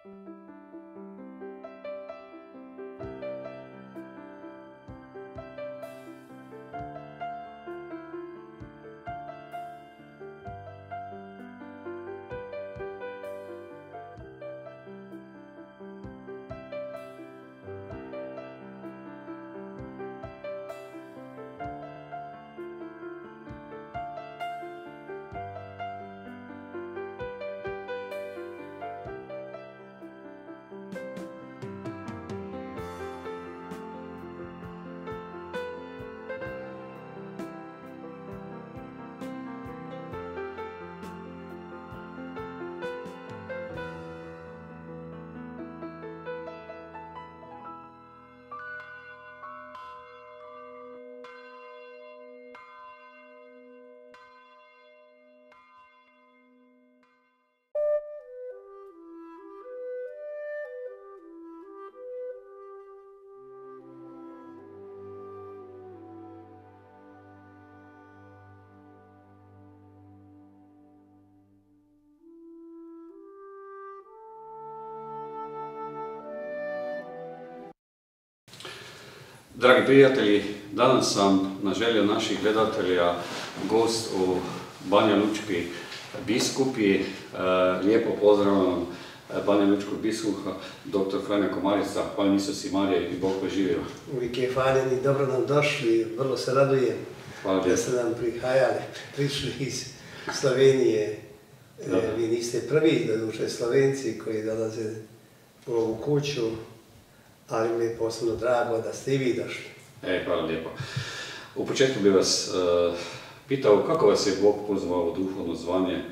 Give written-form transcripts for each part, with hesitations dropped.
Dragi prijatelji, danas sam na želju naših gledatelja gost u Banja Lučki biskupi. Lijepo pozdravljam Banja Lučkog biskupa, dr. Franja Komarica. Hvala Isus i Marija i Bog preživio. Uvijek je hvaljen i dobro nam došli, vrlo se radujem da ste nam prišli iz Slovenije. Vi niste prvi, doduše Slovenci koji dolaze u ovu kuću, ali mi je posebno drago da ste i vi došli. Hvala lijepo. U početku bih vas pitao kako vas je Bog pozvao u duhovno zvanje?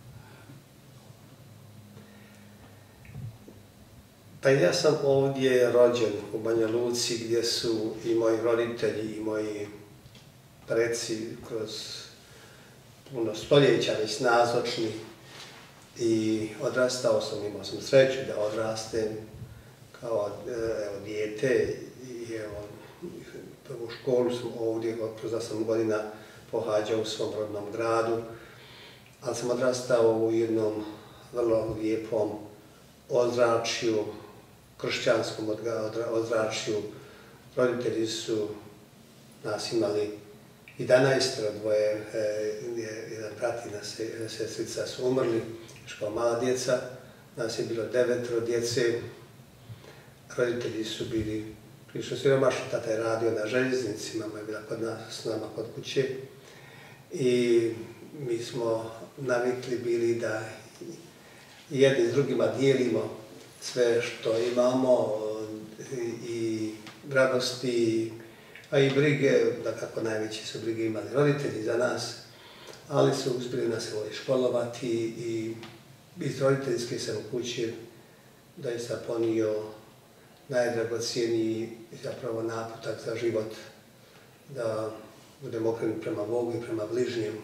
Pa ja sam ovdje rođen u Banja Luci gdje su i moji roditelji i moji preci kroz puno stoljeća već nazočni i odrastao sam, imao sam sreću da odrastem kao dijete i prvu školu sam ovdje kroz 8 godina pohađao u svom rodnom gradu, ali sam odrastao u jednom vrlo lijepom ozračju, kršćanskom ozračju. Roditelji su nas imali 11, dvoje, jedan brat i sestrica su umrli, još kao mala djeca, nas je bilo 9 djece. Roditelji su bili prilično siromašni, tata je radio na željeznici, mama je bila s nama kod kuće i mi smo navikli bili da jedni s drugima dijelimo sve što imamo i radosti, a i brige, dakako najveće su brige imali roditelji za nas, ali su uspjeli nas školovati i iz roditeljske sam u kući doista ponio najdragocijeniji zapravo naputak za život, da budemo okrenuti prema Bogu i prema bližnjemu.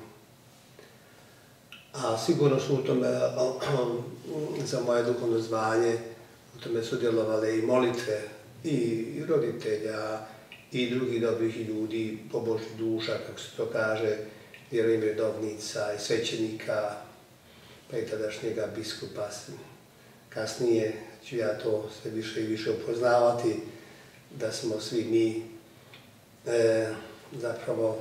A sigurno su u tome, za moje duhovno zvanje, u tome sudjelovale i molitve i roditelja i drugih dobrih ljudi, pobožnih duša, kako se to kaže, vjerujem redovnica i svećenika, pa i tadašnjega biskupa. Kasnije ću ja to sve više i više upoznavati, da smo svi mi zapravo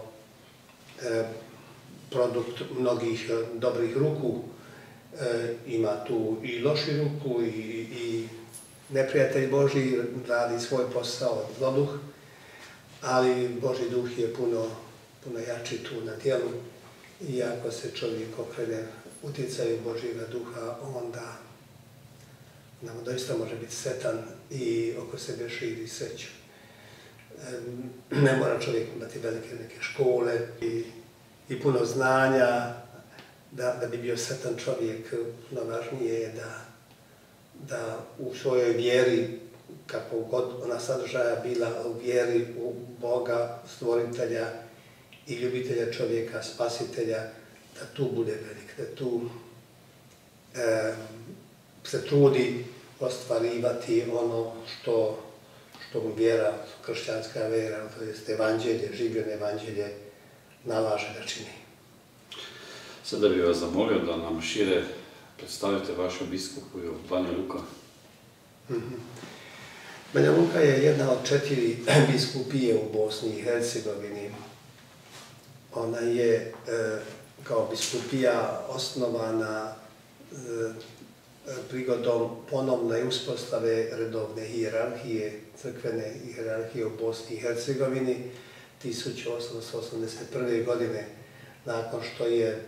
produkt mnogih dobrih ruku. Ima tu i loši ruku i neprijatelj Božji radi svoj posao, zloduh, ali Božji duh je puno jači tu na djelu i ako se čovjek okrene utjecaju Božjega duha, onda nam doista može biti sretan i oko sebe širi sreću. Ne mora čovjek imati velike neke škole i puno znanja da bi bio sretan čovjek. Puno važnije je da u svojoj vjeri, kako god ona sadržaja bila, u vjeri u Boga, stvoritelja i ljubitelja čovjeka, spasitelja, da tu bude velik, da tu se trudi ostvarivati ono što mu vjera, kršćanska vjera, to jest evanđelje, življeno evanđelje, nalaže da čini. Sada bih vas zamolio da nam šire predstavite vašu biskupu u Banja Luka. Banja Luka je jedna od 4 biskupije u Bosni i Hercegovini. Ona je kao biskupija osnovana prigodom ponovne uspostave redovne hijerarhije, crkvene hijerarhije u Bosni i Hercegovini 1881. godine, nakon što je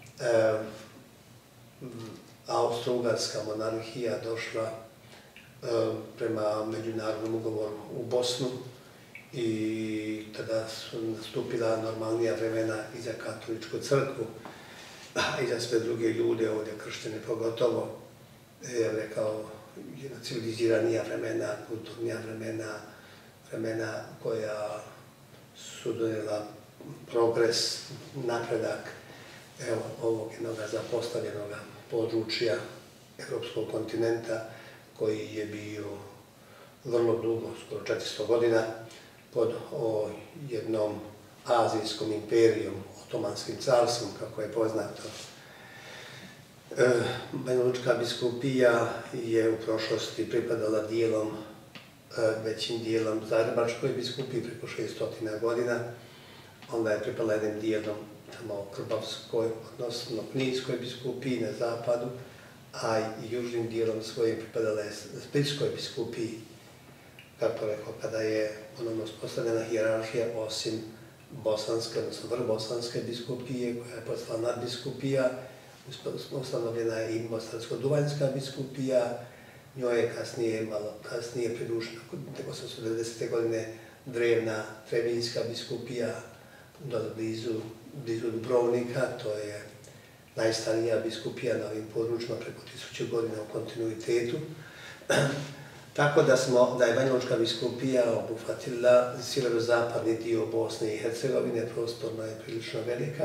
Austro-Ugarska monarhija došla prema međunarodnom ugovoru u Bosnu i tada su nastupila normalnija vremena i za katoličku crkvu, a i za sve druge ljude, ovdje krštene pogotovo, ja bih rekao, jedna civiliziranija vremena, kulturnija vremena koja su donijela progres, napredak ovog jednog zapostavljenog područja Evropskog kontinenta, koji je bio vrlo dugo, skoro 400 godina, pod jednom azijskom imperijom, Otomanskim carstvom, kako je poznato. Banja Lučka biskupija je u prošlosti pripadala većim dijelom Zagrebačkoj biskupiji preko 600 godina, onda je pripadala jednim dijelom Krbavskoj, odnosno Kninskoj biskupiji na zapadu, a i južnim dijelom svojim pripadala je Splitskoj biskupiji, kako rekao, kada je ponovno uspostavljena hijerarhija, osim bosanske, odnosno vrbosanske biskupije, koja je postala nadbiskupija, ustanovljena je i Mostarsko-Duvanjska biskupija, njoj je kasnije pridružena, 1890. godine, drevna Trebinjska biskupija, blizu Dubrovnika, to je najstarija biskupija na ovim područjima, preko 1000 godina u kontinuitetu. Tako da je Banja Lučka biskupija obuhvatila sjeverozapadni dio Bosne i Hercegovine, prostorno je prilično velika,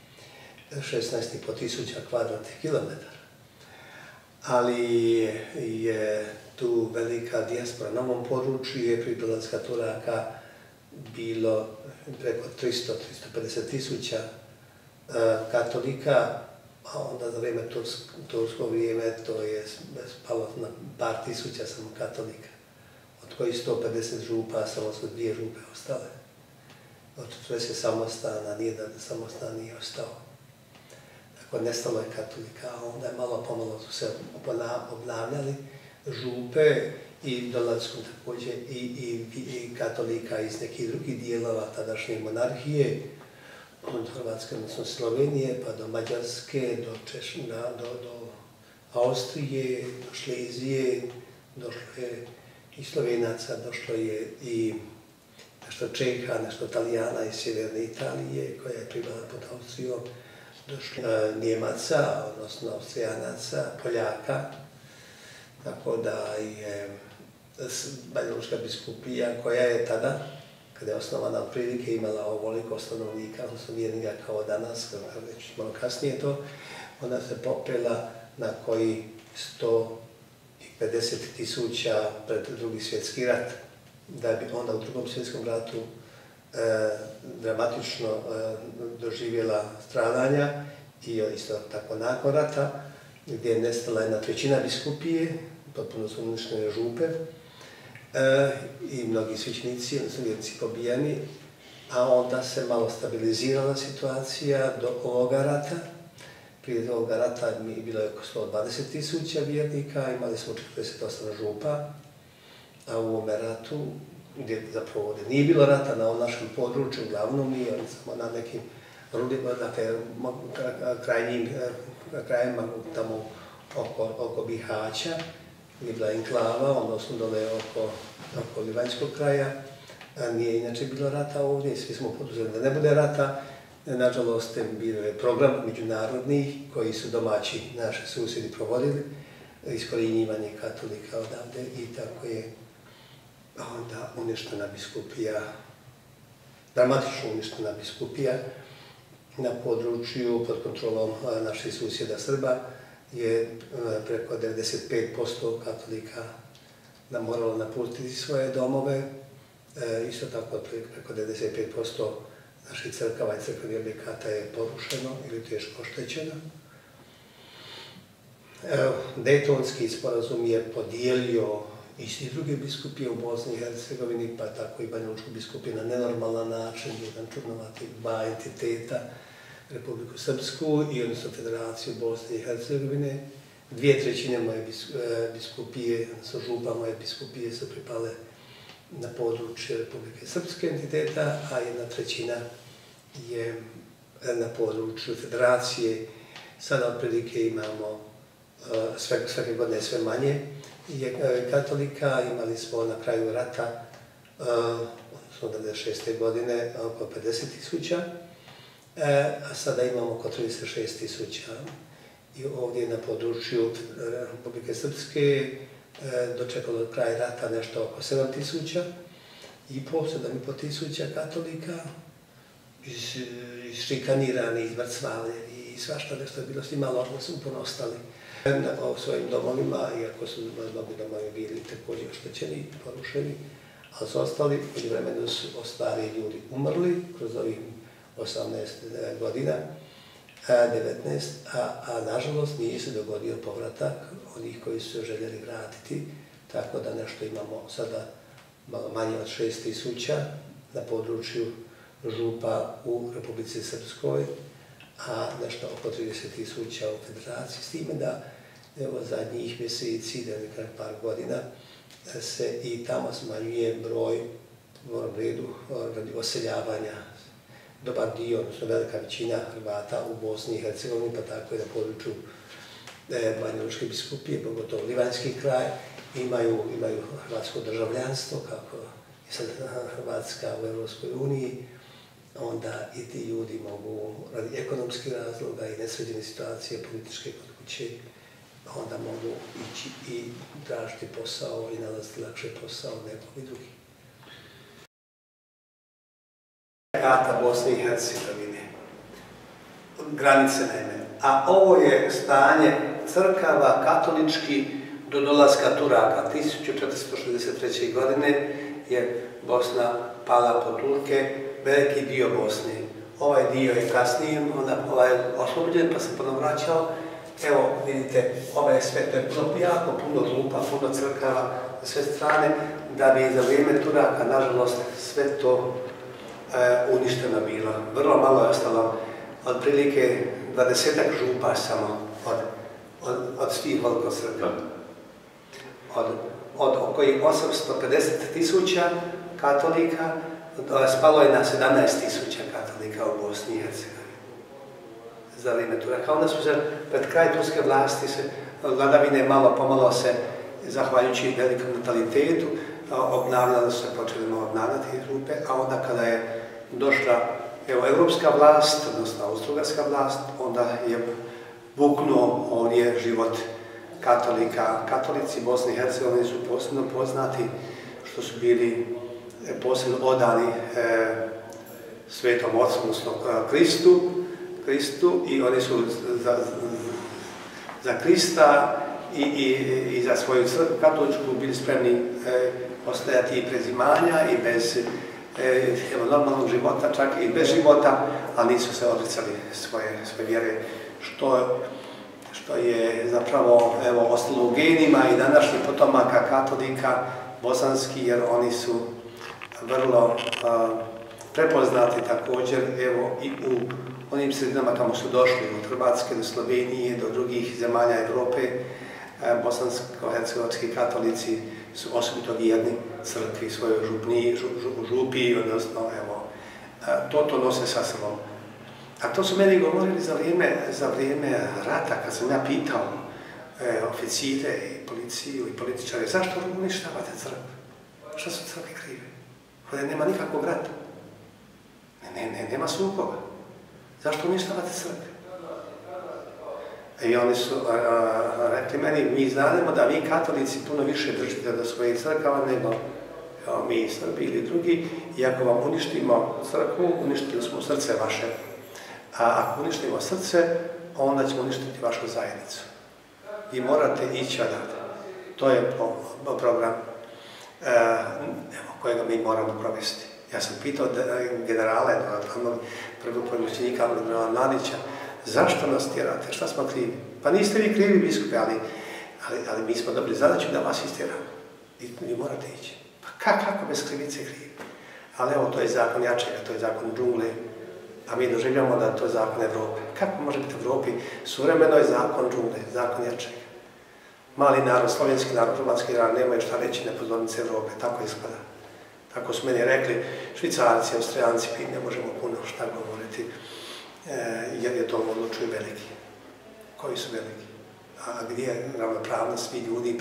16.500 kvadratnih kilometara. Ali je tu velika dijaspora. Na ovom području je prije dolaska Turaka bilo preko 300-350 tisuća katolika, a onda za vrijeme tursko vrijeme to je spalo na par tisuća samo katolika, od kojih 150 župa, samo su 2 župe ostale. Od 40 samostana, nijedan samostan nije ostao. Dakle, nestalo je katolika, a onda je malo pomalo su se obnavljali župe i dolaskom također i katolika iz nekih drugih dijelova tadašnje monarhije, od Hrvatske, odnosno Slovenije, pa do Mađarske, do Austrije, do Šlezije, došlo je i Slovenaca, došlo je i nešto Čeha, nešto Talijana iz sjeverne Italije, koja je pripadala pod Austrijom, došlo Njemaca, odnosno Austrijanaca, Poljaka, tako da je Banja Lučka biskupija, koja je tada, kada je osnovana otprilike, imala ovoliko stanovnika, odnosno vjernika kao danas, već malo kasnije to, onda se popela na koji 150 tisuća pred Drugi svjetski rat, da bi onda u Drugom svjetskom ratu dramatično doživjela stradanja i isto tako nakon rata, gdje je nestala 1/3 biskupije, potpuno su uništene župe, i mnogi svećenici, odnosno vjernici pobijeni, a onda se malo stabilizirala situacija do ovoga rata. Prije ovoga rata bilo je oko 120 tisuća vjernika, imali smo 48 župa, a u ovome ratu, gdje zapravo ovdje nije bilo rata, na ovom našem području, uglavnom nije, samo na nekim rudima, dakle, krajima tamo oko Bihaća, gdje je bila enklava, odnosno dole oko Livanjskog kraja. Nije inače bilo rata ovdje, svi smo poduzeli da ne bude rata. Nažalost, bio je program međunarodnih koji su domaći naši susjedi provodili, iskorjenjivanje katolika odavde i tako je onda uništena biskupija, dramatično uništena biskupija na području pod kontrolom naših susjeda Srba, je preko 95% katolika moralo napustiti svoje domove, isto tako preko 95% naših crkava i crkvenih objekata je porušeno ili teško oštećeno. Dejtonski sporazum je podijelio i druge biskupije u Bosni i Hercegovini, pa tako i Banja Lučku biskupije na nenormalan način, jedan čudnovati dva entiteta, Republiku Srpsku i odnosno Federaciju Bosne i Hercegovine. 2/3 moje biskupije, odnosno župa moje biskupije su pripale na područje Republike Srpske entiteta, a 1/3 je na području Federacije. Sada otprilike imamo svake godine sve manje katolika. Imali smo na kraju rata, odnosno 1996. godine, oko 50.000, a sada imamo oko 36.000. I ovdje na području Republike Srpske dočekalo od kraja rata nešto oko 7.500 katolika, išrikanirani, izmrcvali i svašta nešto je bilo s njima, ali su uporno ostali u svojim domovima, iako su mnogi domovi bili također oštećeni, porušeni, ali su ostali. U vremenu su ostali ljudi umrli kroz ovih 18 godina, 19, a nažalost nije se dogodio povratak onih koji su se željeli vratiti, tako da nešto imamo sada malo manje od 6.000 na području župa u Republici Srpskoj, a nešto oko 30.000 u Federaciji, s time da evo zadnjih mjeseci, nekak par godina, se i tamo smanjuje broj u redu oseljavanja. Dobar dio, odnosno velika većina Hrvata u Bosni i Hercegovini, pa tako i na području Banja Lučke biskupije, pogotovo Livanjski kraj, imaju hrvatsko državljanstvo, kako je sad Hrvatska u Europskoj uniji, onda i ti ljudi mogu, radi ekonomskih razloga i nesređene situacije političke kod kuće, onda mogu ići i tražiti posao i nalaziti lakše posao nekog i drugih. Karta Bosne i Hercegovine, granice naime, a ovo je stanje crkava katolički do dolaska Turaka. 1463. godine je Bosna pala pod Turke, veliki dio Bosne. Ovaj dio je kasnije, ovaj je oslobođen pa se ponovno vraćao. Evo vidite, ovaj sve, to je bilo jako puno župa, puno crkava na sve strane, da bi za vrijeme Turaka, nažalost, sve to uništeno bilo. Vrlo malo je ostalo, otprilike 20-ak župa samo od svih koliko crkava. Od oko 850.000 katolika, spalo je na 17.000 katolika u Bosni i Hercegovini za vrijeme Turaka. Onda su se pred kraj turske vlasti, vladavine malo pomalo se, zahvaljujući velikom natalitetu, obnavljali su se, počeli malo obnavljati župe, a onda kada je došla evropska vlast, odnosno austrougarska vlast, onda je buknuo ovdje život katolika. Katolici Bosne i Hercegovine su posebno poznati što su bili posebno odani Svetom Otcu, odnosno Kristu, i oni su za Krista i za svoju katoličku bili spremni ostajati i bez imanja i bez normalnog života, čak i bez života, ali nisu se odricali svoje vjere, što je zapravo ostalo u genima i današnjih potomaka katolika bosanski, jer oni su vrlo prepoznati također i u onim sredinama kamo su došli, od Hrvatske do Slovenije, do drugih zemalja Evrope. Bosansko-hercegovski katolici su osobito vjerni crkvi, svojoj župi, odnosno to nose sa sobom. A to su meni govorili za vrijeme rata, kad sam ja pitao oficire i policiju i političare, zašto uništavate crkvu? Što su crkve krive? Ovdje nema nikakvog rata. Nema sukoba. Zašto uništavate crkve? I oni su rekli meni, mi znamo da vi katolici puno više držite do svojih crkava nego mi Srbi ili drugi, i ako vam uništimo crkvu, uništili smo srce vaše. A ako uništimo srce, onda ćemo uništiti vašu zajednicu. I morate ići odavde. To je program kojega mi moramo provesti. Ja sam pitao generale, prvog pomoćnika generala Mladića, zašto nas tjerate, šta smo krivi? Pa niste vi krivi, biskupe, ali mi smo dobili zadaću da vas istjeramo. I vi morate ići. Pa kako bez krivice krivi? Ali evo, to je zakon jačega, to je zakon džungle, a mi doživljamo da to je zakon Evrope. Kako može biti u Evropi? Suvremeno je zakon džungle, zakon jačega. Mali narod, slovenski narod, hrvatski narod, nemaju šta reći nepozornice Evrope, tako izgleda. Tako su meni rekli, Švicarci, Austrijanci, ne možemo puno šta govoriti, jer je to odlučuju veliki. Koji su veliki? A gdje je ravnopravnost svih ljudi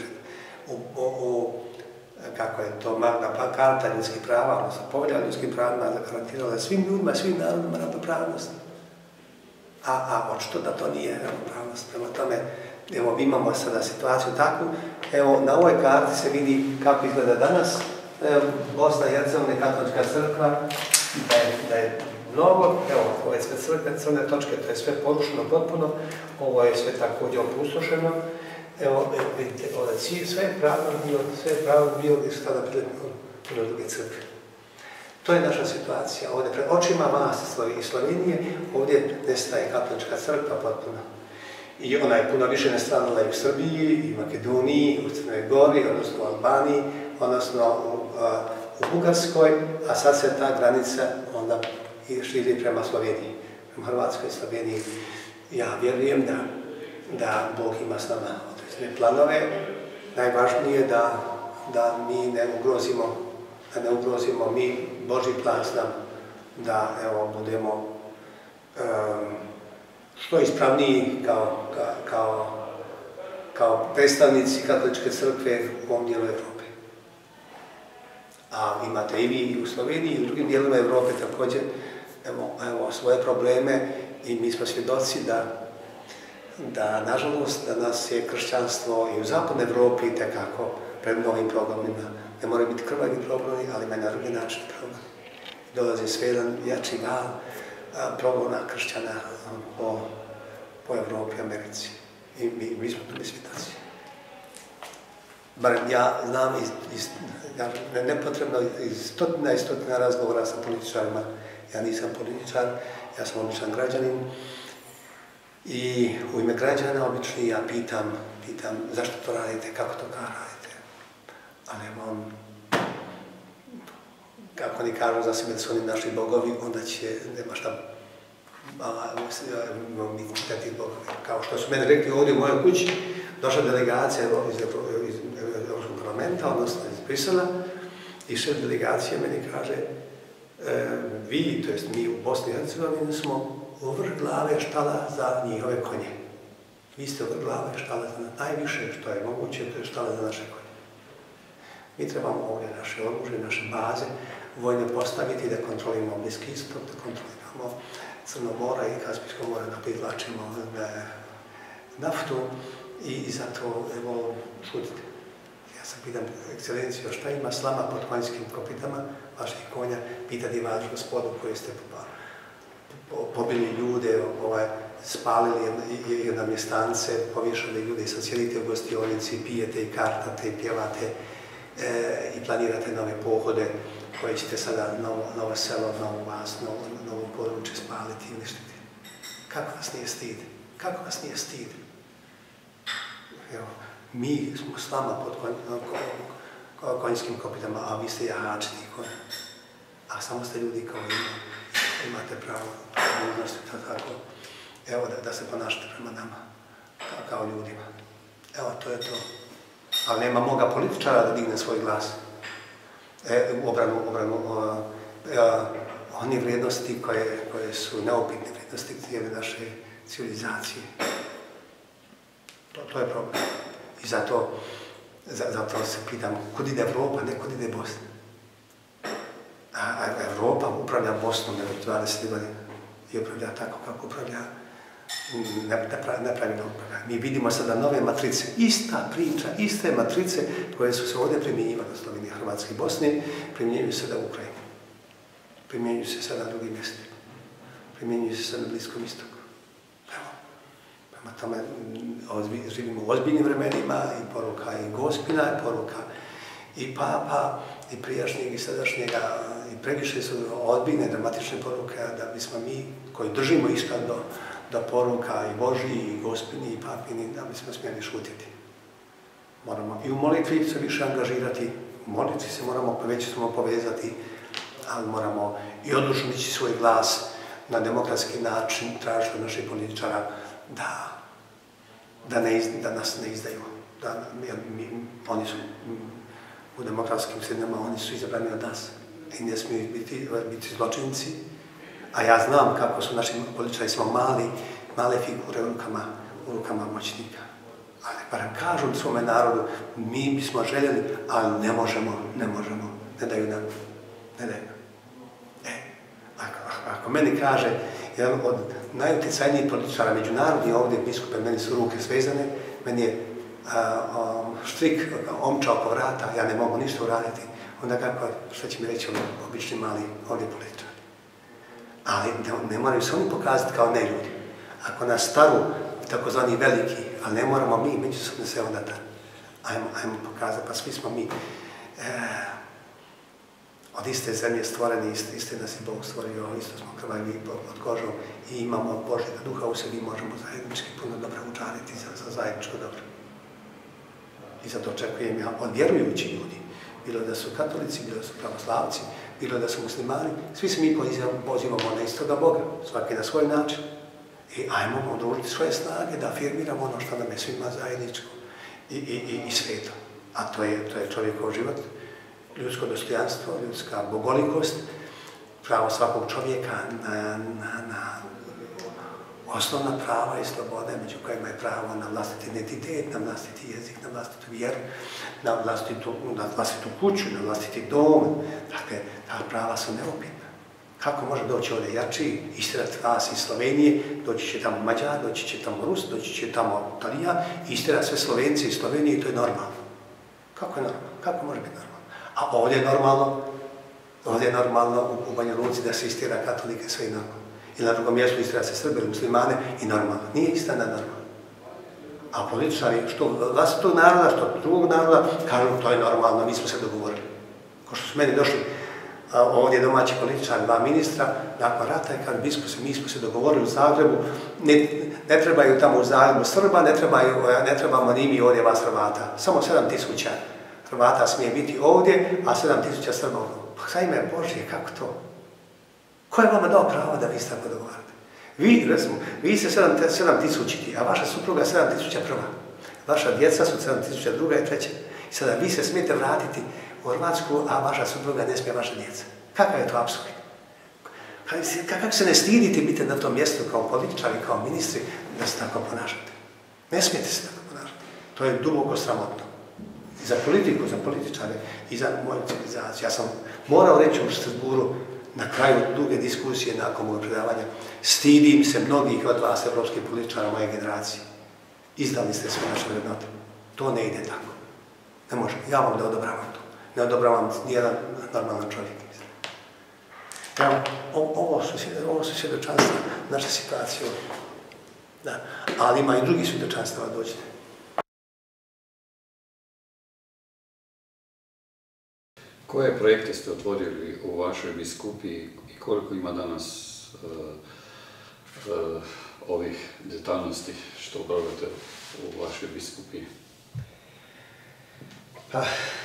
kako je to Magna Carta ljudskih prava, odnosno Povelja ljudskih prava zagarantirala svim ljudima, svim narodima ravnopravnost. A očito da to nije ravnopravnost. Prema tome, evo, imamo sada situaciju takvu. Evo, na ovoj karti se vidi kako izgleda danas Bosna i Hercegovina, katolička crkva, da je mnogo, evo, ove sve crne točke, to je sve porušeno potpuno, ovo je sve također opustošeno. Evo, vidite, sve je pravno bilo gdje su tada bile puno druge crkve. To je naša situacija. Ovdje pred očima vas iz Slovenije, ovdje nestaje katolička crkva potpuno. I ona je puno više nestradala i u Srbiji, i Makedoniji, u Crnoj Gori, odnosno u Albaniji, odnosno u Bugarskoj, a sad se ta granica onda širi prema Sloveniji, prema Hrvatskoj i Sloveniji. Ja vjerujem da Bog ima s nama određene planove. Najvažnije je da mi ne ugrozimo mi Božji plan s nama, da evo, budemo što ispravniji kao predstavnici katoličke crkve u ovom dijelu Evrope. A imate i vi u Sloveniji i u drugim dijelovima Evrope također evo, svoje probleme i mi smo svjedoci da nažalost, danas je kršćanstvo i u zapadnoj Evropi itekako pred novim programima. Ne moraju biti krvavi programi, ali ima na drugi način program. Dolazi sve jedan jači val progona kršćana po Evropi i Americi. I mi smo tu svjedoci. Bar ja znam nepotrebno iz stotina razgovora sa političarima. Ja nisam političar, ja sam običan građanin. I u ime građana obični ja pitam zašto to radite, kako to radite. Ali kako oni kažu za sebe da su oni naši bogovi, onda nema šta mi čitati bogovi. Kao što su meni rekli ovdje u mojoj kući, došla delegacija iz Evropskog parlamenta, odnosno iz Brisela, i šef delegacije meni kaže vi, to jest mi u Bosni i Hercegovini smo u vrh glave štala za njihove konje. Vi ste u vrh glave štala za najviše što je moguće, to je štala za naše konje. Mi trebamo ovdje naše oružje, naše baze vojne postaviti da kontrolimo Bliski istok, da kontroliramo Crno mora i Kaspijsko more, da privlačimo naftu i zato, evo, šutite. Ja sam pitam, ekscelencijo, šta ima slama pod konjskim kopitama vaših konja, pitati vaš gospodu koji ste pobili ljude, spalili jedna mjestance, povješali ljude i sad sjedite u gostionici, pijete i kartate i pjevate i planirate nove pohode koje ćete sada novo selo, novu vas, novo područje spaliti i uništiti. Kako vas nije stid? Kako vas nije stid? Evo, mi smo s vama pod konjskim kopitama, a vi ste jahačiti konja. A samo ste ljudi kao imate pravo, tako, evo da se ponašate prema nama, kao ljudima. Evo, to je to. Ali nema moga političara da digne svoj glas u obranu onih vrijednosti koje su neupitne vrijednosti cijele naše civilizacije. To je problem. I zato se pitam, kud ide Evropa, ne kud ide Bosna. A Evropa upravlja Bosnom 20 godina i upravlja tako kako upravlja, nepravilno upravlja. Mi vidimo sada nove matrice, ista priča, iste matrice koje su se ovdje primjenjivale u Sloveniji, Hrvatske i Bosne, primjenjuju se sada u Ukrajini. Primjenjuju se sada na drugim mjestima. Primjenjuju se sada na Bliskom istoku. Evo, prema tome živimo u ozbiljnim vremenima i poruka i Gospina, i poruka i Papa, i prijašnjeg i sadašnjega, i previše su ozbiljne, dramatične poruke, da bismo mi, koji držimo išta do poruka i Božji, i Gospini, i Papini, da bismo smjeli šutiti. Moramo i u molitvi se više angažirati, u molitvi se moramo veće povezati, ali moramo i odlučno dići svoj glas na demokratski način, tražiti od naših političara da nas ne izdaju. Oni su u demokratskim sredinama, oni su izabrani od nas i ne smiju biti zločinci. A ja znam kako su naši političari, smo male figure u rukama moćnika. Ali barem kažu svome narodu, mi bismo željeli, ali ne možemo, ne daju nam. Ako meni kaže, jedan od najutjecajnijih političara međunarodni ovdje biskupe, meni su ruke svezane, meni je štrik omča oko vrata, ja ne mogu ništa uraditi, onda kako, što će mi reći obični mali ovdje političari. Ali ne moraju se oni pokazati kao neljudi. Ako nas staru, takozvani veliki, ali ne moramo mi, međusobno se onda ajmo pokazati, pa svi smo mi od iste zemlje stvoreni, iste nas je Bog stvorio, isto smo krvavi pod kožom i imamo Božjega duha u sebi i možemo zajednički puno dobra učiniti za zajedničko dobro. I zato očekujem ja od vjerujućih ljudi, bilo da su katolici, bilo da su pravoslavci, bilo da su muslimani, svi se mi pozivamo na istoga Boga, svaki na svoj način. I ajmo udružiti svoje snage da afirmiramo ono što nam je svima zajedničko i sveto. A to je čovjekov život, ljudsko dostojanstvo, ljudska bogolikost, pravo svakog čovjeka na osnovna prava i slobode, među kojima je pravo na vlastiti identitet, na vlastiti jezik, na vlastitu vjeru, na vlastitu kuću, na vlastiti dom. Dakle, ta prava su neupitna. Kako može doći ovdje jači, istjerati vas iz Slovenije, doći će tamo Mađar, doći će tamo Rus, doći će tamo Italija, istjerati sve Slovenci iz Slovenije i to je normalno. Kako je normalno? Kako može biti normalno? A ovdje je normalno u Banja Luci da se istjera katolike, sve je normalno. Ili na drugom mjestu istjera se Srbe ili muslimane i normalno. Nije istina normalno. A političari, što vlastitog naroda, što drugog naroda, kažu to je normalno, mi smo se dogovorili. Ko što su meni došli ovdje domaći političar, dva ministra, nakon rata je kad mi smo se dogovorili u Zagrebu, ne trebaju tamo u Zagrebu Srba, ne trebamo ni mi ovdje vas Hrvata. Samo 7000 Hrvata smije biti ovdje, a 7000 Srba ovdje. Pa za ime Božje, kako to? Ko je vama dao pravo da vi se tako dogovarate? Vi, recimo, vi ste 7000, a vaša supruga 7001. Vaša djeca su 7002 i 3. I sada vi se smijete vratiti u Hrvatsku, a vaša supruga ne smije vaša djeca. Kakav je to apsurd? Kako se ne stidite biti na tom mjestu kao političari, kao ministri, da se tako ponašate? Ne smijete se tako ponašati. To je duboko sramotno. I za politiku, za političare i za moju civilizaciju. Ja sam morao reći u Strasbourgu na kraju duge diskusije nakon mojeg predavanja, stidim se mnogih od vas, evropskih političara moje generacije. Izdali ste sve naše vrednote. To ne ide tako. Ne može. Ja vam ne odobravam to. Ne odobravam nijedan normalan čovjek. Ovo su svjedočanstva naše situacije. Da. Ali ima i drugi svjedočanstva, dođite. Koje projekte ste otvorili u vašoj biskupiji i koliko ima danas ovih detaljnosti što obavljate u vašoj biskupiji? Pa,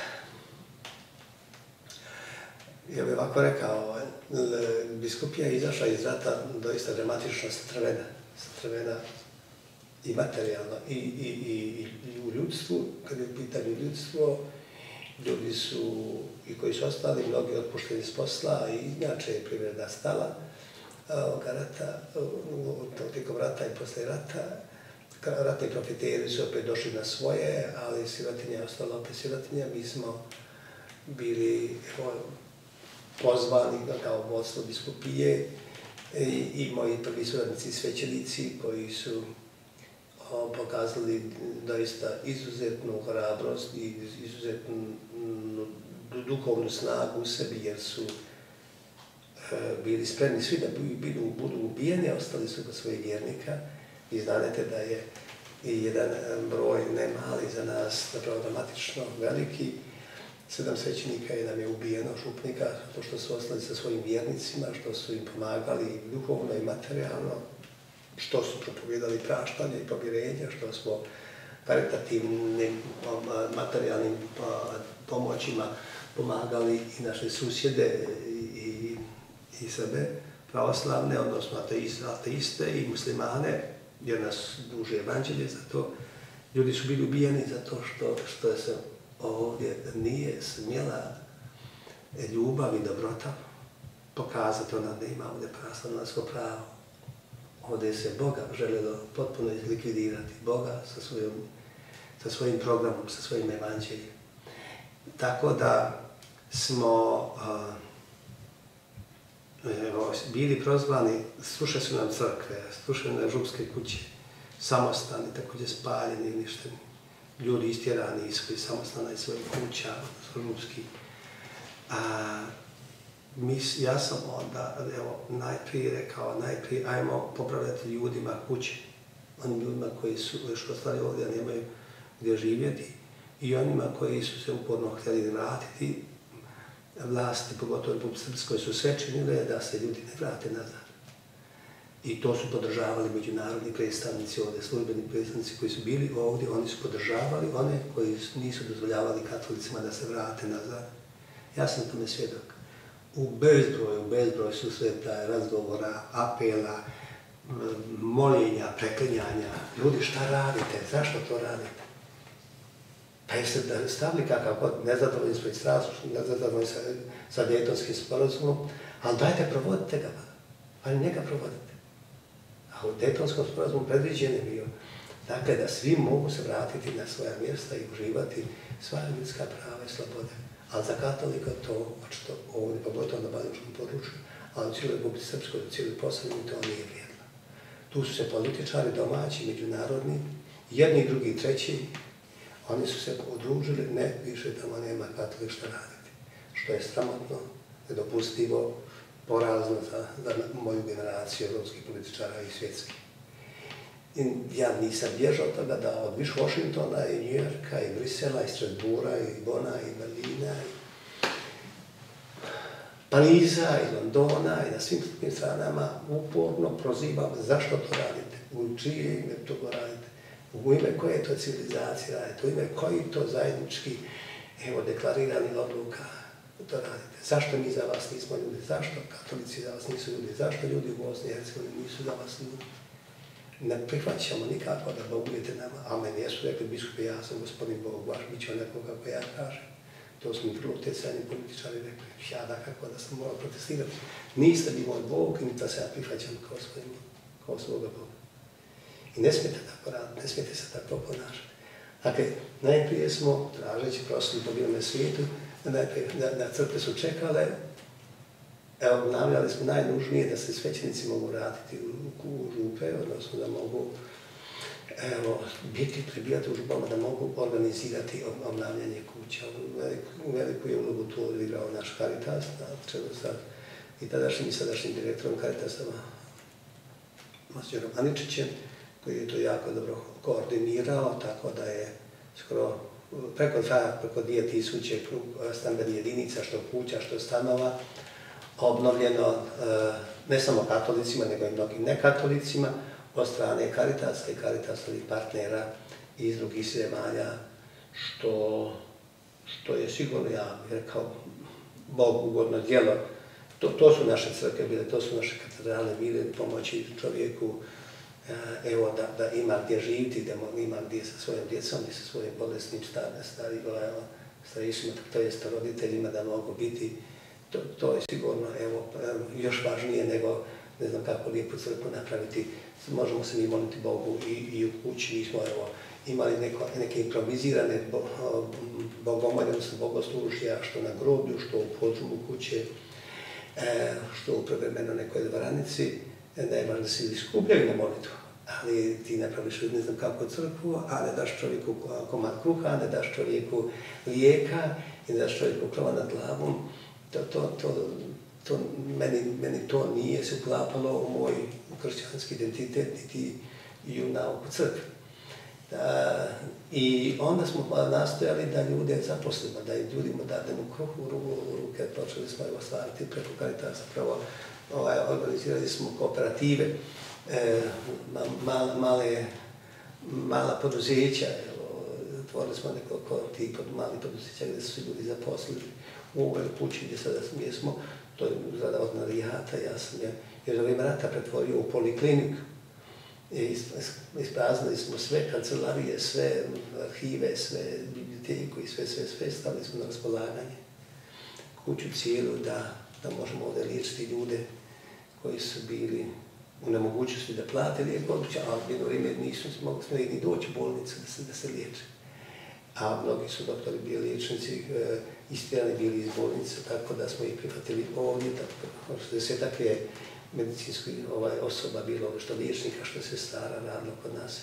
ja bih ovako rekao, biskupija je izašla iz rata doista dramatično satrvena i materijalno i u ljudstvu, kad je u pitanju ljudstvo, ljudi su, i koji su ostali, mnogi otpušteni s posla i inače je privreda stala tijekom rata i posle rata. Ratni profiteri su opet došli na svoje, ali sirotinja je ostala opet sirotinja. Mi smo bili pozvani kao vodstvo biskupije i moji prvi suradnici svećenici koji su pokazali doista izuzetnu hrabrost i izuzetnu duhovnu snagu u sebi, jer su bili spremni svi da budu ubijeni, a ostali su kod svojih vjernika. I znate da je i jedan broj, ne mali za nas, zapravo dramatično veliki, 7 svećenika nam je ubijeno, župnika, zato što su ostali sa svojim vjernicima, što su im pomagali duhovno i materijalno, što su propovijedali praštanje i pomirenje, što smo karitativnim materijalnim pomoćima pomagali i naše susjede i sebe, pravoslavne, odnosno ateiste i muslimane, jer nas duže evanđelje za to. Ljudi su bili ubijeni zato što se ovdje nije smjela ljubav i dobrota pokazati, ona da ima ovdje pravoslavno pravo. Ovdje se Boga željelo potpuno likvidirati, Boga sa svojim programom, sa svojim evanđeljem. Tako da smo bili prozvani, slušali su nam crkve, slušali nam župske kuće, samostani, također spaljeni i uništeni. Ljudi istjerani iz svojih samostana i svojih kuća, župskih. Ja sam onda najprije rekao, ajmo popravljati ljudima kuće, onim ljudima koji su još ostali ovdje, nemaju gdje živjeti, i onima koji su se uporno htjeli vratiti. Vlasti, pogotovo u Srpskoj, su sve činile da se ljudi ne vrate nazad. I to su podržavali međunarodni predstavnici ovdje, službeni predstavnici koji su bili ovdje, oni su podržavali one koji nisu dozvoljavali katolicima da se vrate nazad. Ja sam tome svjedok. U bezbroj susreta, razgovora, apela, moljenja, preklinjanja. Ljudi, šta radite? Zašto to radite? Pa jeste stavili kakav god, nezadovoljni smo i strašno, nezadovoljni sa Dejtonskim sporazumom, ali dajte, provodite ga, ali njega provodite. A u Dejtonskom sporazumu predviđen je bio, dakle, da svi mogu se vratiti na svoja mjesta i uživati sva ljudska prava i slobode. Ali za katolika to, očito ovdje, pogotovo na banjalučkom području, ali u cijeloj Republici Srpskoj, u cijeloj Posavini, to nije vrijedilo. Tu su se političari domaći, međunarodni, jedni, drugi, treći, oni su se udružili, ne, više tamo nema katolik šta raditi. Što je sramotno, nedopustivo, porazno za moju generaciju evropskih političara i svjetskih. Ja nisam bježao od toga da od Washingtona i Njujorka i Brisela i Strasbourga i Bona i Berlina i Pariza i Londona i na svim stranama uporno prozivam zašto to radite, u čije ime to radite, u ime koje to civilizacije radite, u ime koji to zajednički deklariranih odluka to radite. Zašto mi za vas nismo ljudi, zašto katolici za vas nisu ljudi, zašto ljudi u Bosni i Hercegovini nisu za vas ljudi. Ne prihvaćamo nikako da bogujete nama, a meni jesu rekli biskupi, ja sam gospodin Bog, baš bit će onako kako ja kažem. To su mi vrlo utjecajni političari rekli, ja da kako da sam morao protestirati. Niste vi moj Bog i da se ja prihvaćam kao svoga Boga. I ne smijete tako raditi, ne smijete se tako ponašati. Dakle, najprije smo, tražeći prostor po bilome svijetu, da crkve su čekale, obnavljali smo najnužnije da se svećenici mogu vratiti u župe, odnosno da mogu pribijati u župama, da mogu organizirati obnavljanje kuća. Veliku je ulogu tu odigrao naš Caritas, na čelu sa i tadašnjim i sadašnjim direktorom Caritasa, Monsignor Aničićem, koji je to jako dobro koordinirao, tako da je skoro preko 2000 stambenih jedinica, što kuća, što stanova, obnovljeno ne samo katolicima, nego i mnogim nekatolicima od strane Caritasa i Caritasovih partnera iz drugih zemalja, što je sigurno, ja bih rekao, Bog ugodno djelo. To su naše crkve bile, to su naše katedrale bile, pomoći čovjeku da ima gdje živiti, da ima gdje sa svojim djecom i sa svojim bolesnim starešima, to jest roditeljima, da mogu biti. To je sigurno još važnije nego ne znam kako lijepu crkvu napraviti. Možemo se mi moliti Bogu i u kući. Mi smo imali neke improvizirane bogomolje, odnosno bogoslužja, što na groblju, što u podrumu kuće, što u prevremeno nekoj dvoranici. Najvažnije se iskupljaju na molitvu, ali ti napraviš ne znam kako crkvu, a ne daš čovjeku komad kruha, ne daš čovjeku lijeka i ne daš čovjeku krova nad glavom. Meni to nije se uklapalo u moj kršćanski identitet niti i u nauku crkve. I onda smo nastojali da ljude zaposlimo, da im ljudima dademo kruh u ruke, počeli smo ostvariti preko Caritasa. Prvo organizirali smo kooperative, male mala poduzeća, otvorili smo nekoliko tih malih poduzeća gdje su ljudi zaposlili u ovoj kući gdje sada smo, to je zgrada ordinarijata, ja sam je još za vrijeme rata pretvorio u polikliniku. Ispraznili smo sve kancelarije, sve arhive, sve biblioteku i sve stavili smo na raspolaganje. Kuću cijelu da možemo ovdje liječiti ljude koji su bili u nemogućnosti da plate lijek, ali jedno vrijeme nisu mogli ni doći u bolnicu da se liječe. A mnogi su doktori bili liječnici, istjerani bili iz bolnice, tako da smo ih prihvatili ovdje, tako da se takve medicinskih osoba bilo, što liječnika, što se stara, radilo kod nas.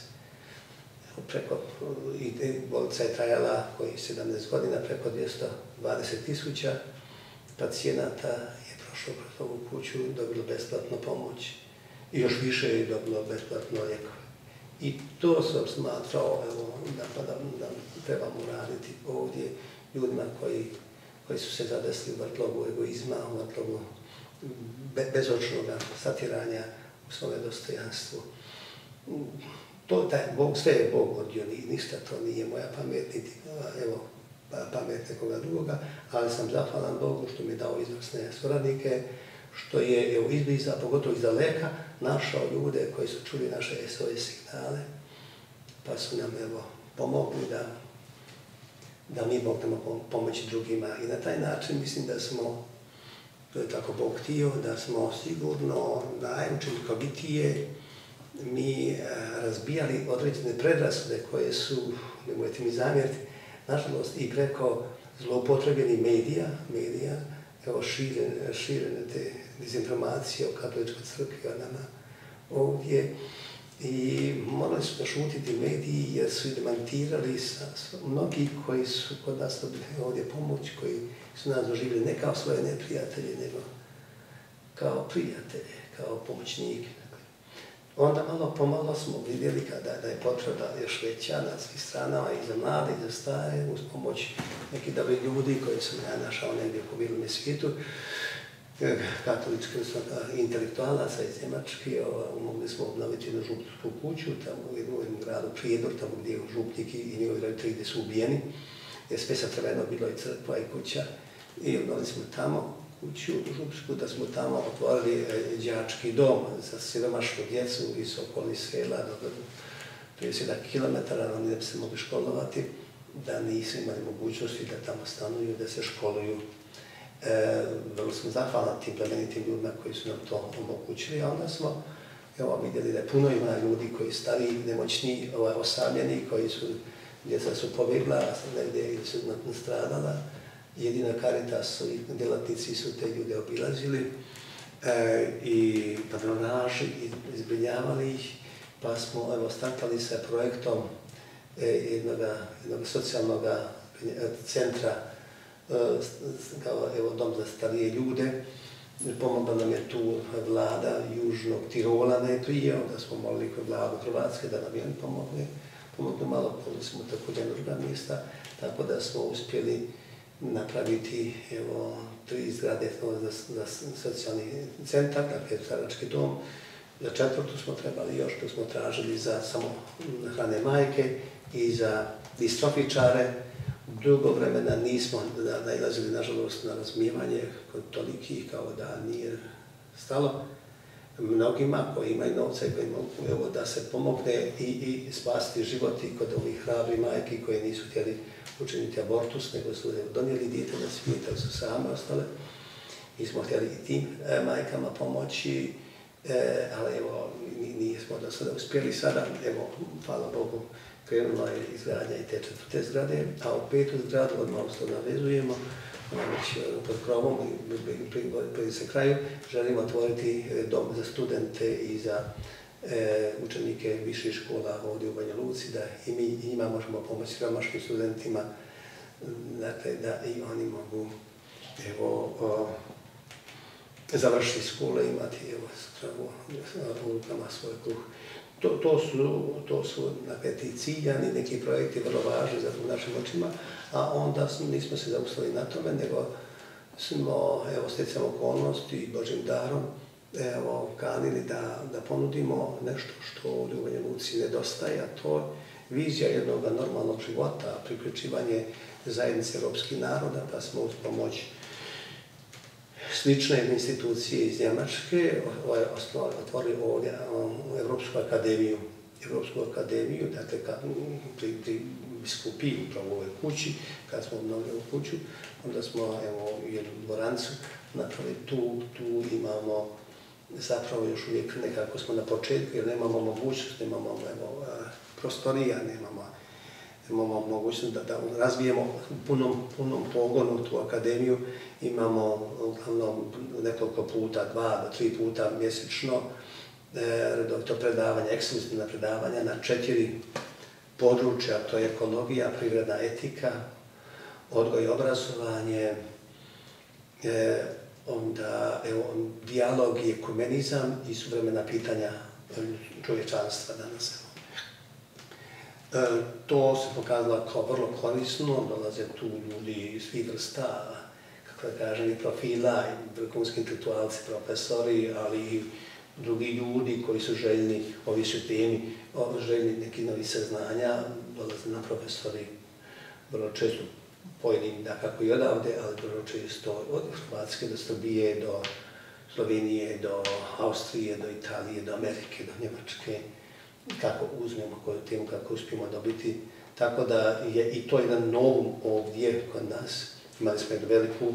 Bolnica je trajala koji 17 godina, preko 220.000 pacijenata je prošlo kroz ovu kuću, dobilo besplatnu pomoć i još više je dobilo besplatno lijekove. I to sam smatrao da trebamo raditi ovdje ljudima koji su se zadesli u vrtlogu egoizma, u vrtlogu bezočnog satiranja u svome dostojanstvu. Sve je Bog odio, ništa to nije moja pamet, niti pamet nekoga drugoga, ali sam zahvalan Bogu što mi je dao izvrsne suradnike, što je izbliza, pogotovo iz daleka, našao ljude koji su čuli naše SOS signale, pa su nam pomogli da mi mognemo pomoći drugima. I na taj način mislim da smo, to je tako Bog htio, da smo sigurno najučinkovitije mi razbijali određene predrasude koje su, nemojte mi zamjeriti, nažalost i preko zloupotrebljenih medija, širene te dezinformacije o katoličkoj crkvi, o nama ovdje. I morali su da šutiti mediji jer su i demantirali mnogi koji su kod nas dobili ovdje pomoć, koji su nas doživjeli ne kao svoje neprijatelje, nego kao prijatelje, kao pomoćnike. Onda malo pomalo smo vidjeli da je potreba još veća na svih stranama i za mlade i za stare, uz pomoć nekih dobrih ljudi koji su ja našao negdje po bilome svijetu, katolički intelektualaca iz Njemačke, mogli smo obnoviti jednu župničku kuću tamo u jednom gradu Prijedor, tamo gdje je župnik i njegovi roditelji gdje su ubijeni, jer sve satrveno bilo i crkva i kuća. I obnovili smo tamo kuću župničku, da smo tamo otvorili đački dom za siromašnu djecu iz okolnih sela do 30 km, oni ne bi se mogli školovati, da nisu imali mogućnosti da tamo stanuju, da se školuju. Vrlo smo zahvalni tim plemenitim ljudima koji su nam to omogućili, a onda smo vidjeli da je puno ima ljudi koji stari, nemoćni, osamljeni, koji su, djeca su pobjegla, negdje su nastradala. Jedino Caritas i djelatnici su te ljude obilazili i patronaži, izbrinjavali ih, pa smo startali sa projektom jednog socijalnog centra kao dom za starije ljude. Pomogla nam je tu vlada Južnog Tirola najprije, onda smo molili kod vladu Hrvatske da nam je pomogli malo, pomogli smo također na druga mjesta, tako da smo uspjeli napraviti 3 zgrade za socijalni centar, dakle starački dom. Za 4. smo trebali još, tu smo tražili za samohrane majke i za distrofičare. Dugo vremena nismo nailazili, nažalost, na razumijevanje kod tolikih kao da nije stalo. Mnogima koji imaju novca i koji mogu da se pomogne i spasiti život i kod ovih hrabrih majki koji nisu htjeli učiniti abortus, nego su donijeli dijete na svijet, ali su same ostale. Mi smo htjeli i tim majkama pomoći, ali nismo do sada uspjeli. Sada, hvala Bogu, krenula je izgradnja i te 4. zgrade, a u 5. zgradu odmah se navezujemo, već pod krovom i pri se kraju želimo otvoriti dom za studente i za učenike viših škola ovdje u Banja Luci, da i mi i njima možemo pomoći siromašnim studentima, dakle da i oni mogu završiti škole, imati u rukama svoj kruh. To su ti ciljani neki projekti vrlo važni za našim očima, a onda nismo se zaustavili na tome, nego smo stjecajem okolnosti i Božjim darom kanili da ponudimo nešto što ovdje u Banja Luci nedostaje, a to je vizija jednog normalnog života, priključivanje zajednice europskih naroda, pa smo uz pomoć slične institucije iz Njemačke otvorili ovdje Evropsku akademiju, dakle pri biskupiji upravo u ovoj kući, kad smo obnovili kuću, onda smo jednu dvorancu napravili tu imamo zapravo još uvijek nekako smo na početku jer nemamo mogućnost, nemamo prostorija, nemamo mogućnost da razvijemo u punom pogonu tu akademiju. Imamo uglavnom nekoliko puta, 2 do 3 puta mjesečno redovito predavanja, ekskluzivna predavanja na 4 područja, to je ekologija, privredna etika, odgoj i obrazovanje, onda dijalog i ekumenizam i suvremena pitanja čovječanstva danas. To se pokazalo kao vrlo korisno, dolaze tu ljudi svih vrsta, kako da kažem, i profila, i vrhunski intelektualci, profesori, ali i drugi ljudi koji su željni, ovi su temi, željni neki novi saznanja, dolaze nam profesori, vrlo često pojedini, da kako i odavde, ali vrlo često od Hrvatske do Srbije, do Slovenije, do Austrije, do Italije, do Amerike, do Njemačke, kako uzmemo koju temu, kako uspijemo dobiti. Tako da je i to jedan novum ovdje kod nas. Imali smo jednu veliku,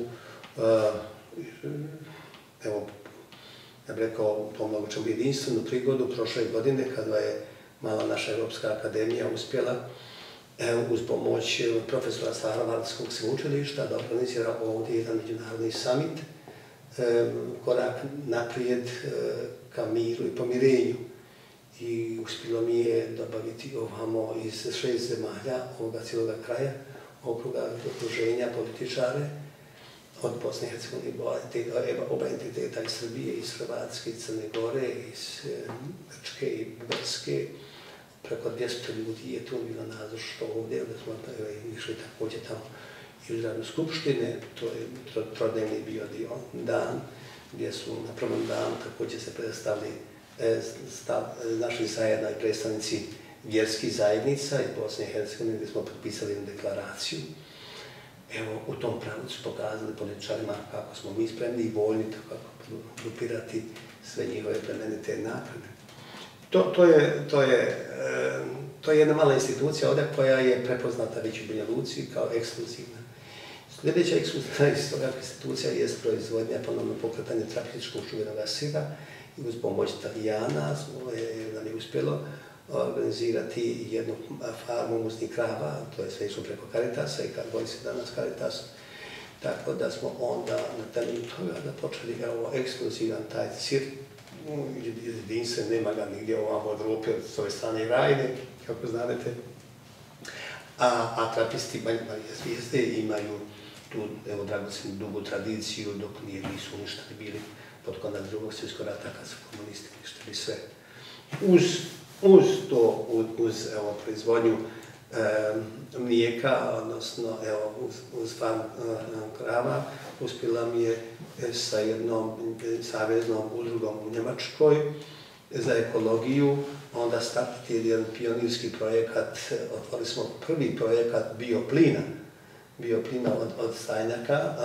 ja bih rekao, pomogućem jedinstvenu prigodu prošle godine kada je mala naša Europska akademija uspjela uz pomoć profesora sa Harvardskog sveučilišta da organizira ovdje jedan međunarodni summit, korak naprijed ka miru i pomirenju. I uspjelo mi je dobaviti ovamo iz 6 zemalja ovoga cijeloga kraja, okruga okruženja, političare, od Bosne i Hercegovine, oba entiteta iz Srbije, iz Hrvatske, iz Crne Gore, iz Grčke i Bugarske. Preko 200 ljudi je tu bilo nazočno ovdje, onda smo išli također tamo i u Zgradu Skupštine, to je trodnevni bio dan, gdje su na prvom danu također se predstavili našli zajedno i predstavnici vjerskih zajednica iz Bosne i Hercegovine gdje smo potpisali jednu deklaraciju. Evo, u tom pravcu pokazali političarima kako smo mi spremni i voljni tako grupirati sve njihove plemenite nakane. To je jedna mala institucija ovdje koja je prepoznata već u Banja Luci kao ekskluzivna. Sljedeća ekskluzivna institucija je proizvodnja, ponovno pokretanje terapeutičkog šumenog sira i uz pomoć Italijana nam je uspjelo organizirati jednu farmu muznih krava, to je sve išlo preko Caritasa i kad voli se danas Caritas. Tako da smo onda na temelju toga počeli ovo ekskluzivan taj sir, jedinstven, nema ga nigdje ovamo od Evrope, s ove strane Rajne, kako znate. A trapisti Banja Zvijezde imaju tu, evo, dragocenu dugu tradiciju dok nisu uništeni bili pod konac drugog svjetskog rata kad su komunisti uništili sve. Uz proizvodnju mlijeka, odnosno uz farm krava, uspjela mi je sa jednom saveznom udrugom u Njemačkoj za ekologiju, onda startiti jedan pionirski projekat, otvorili smo prvi projekat bioplina od stajnjaka,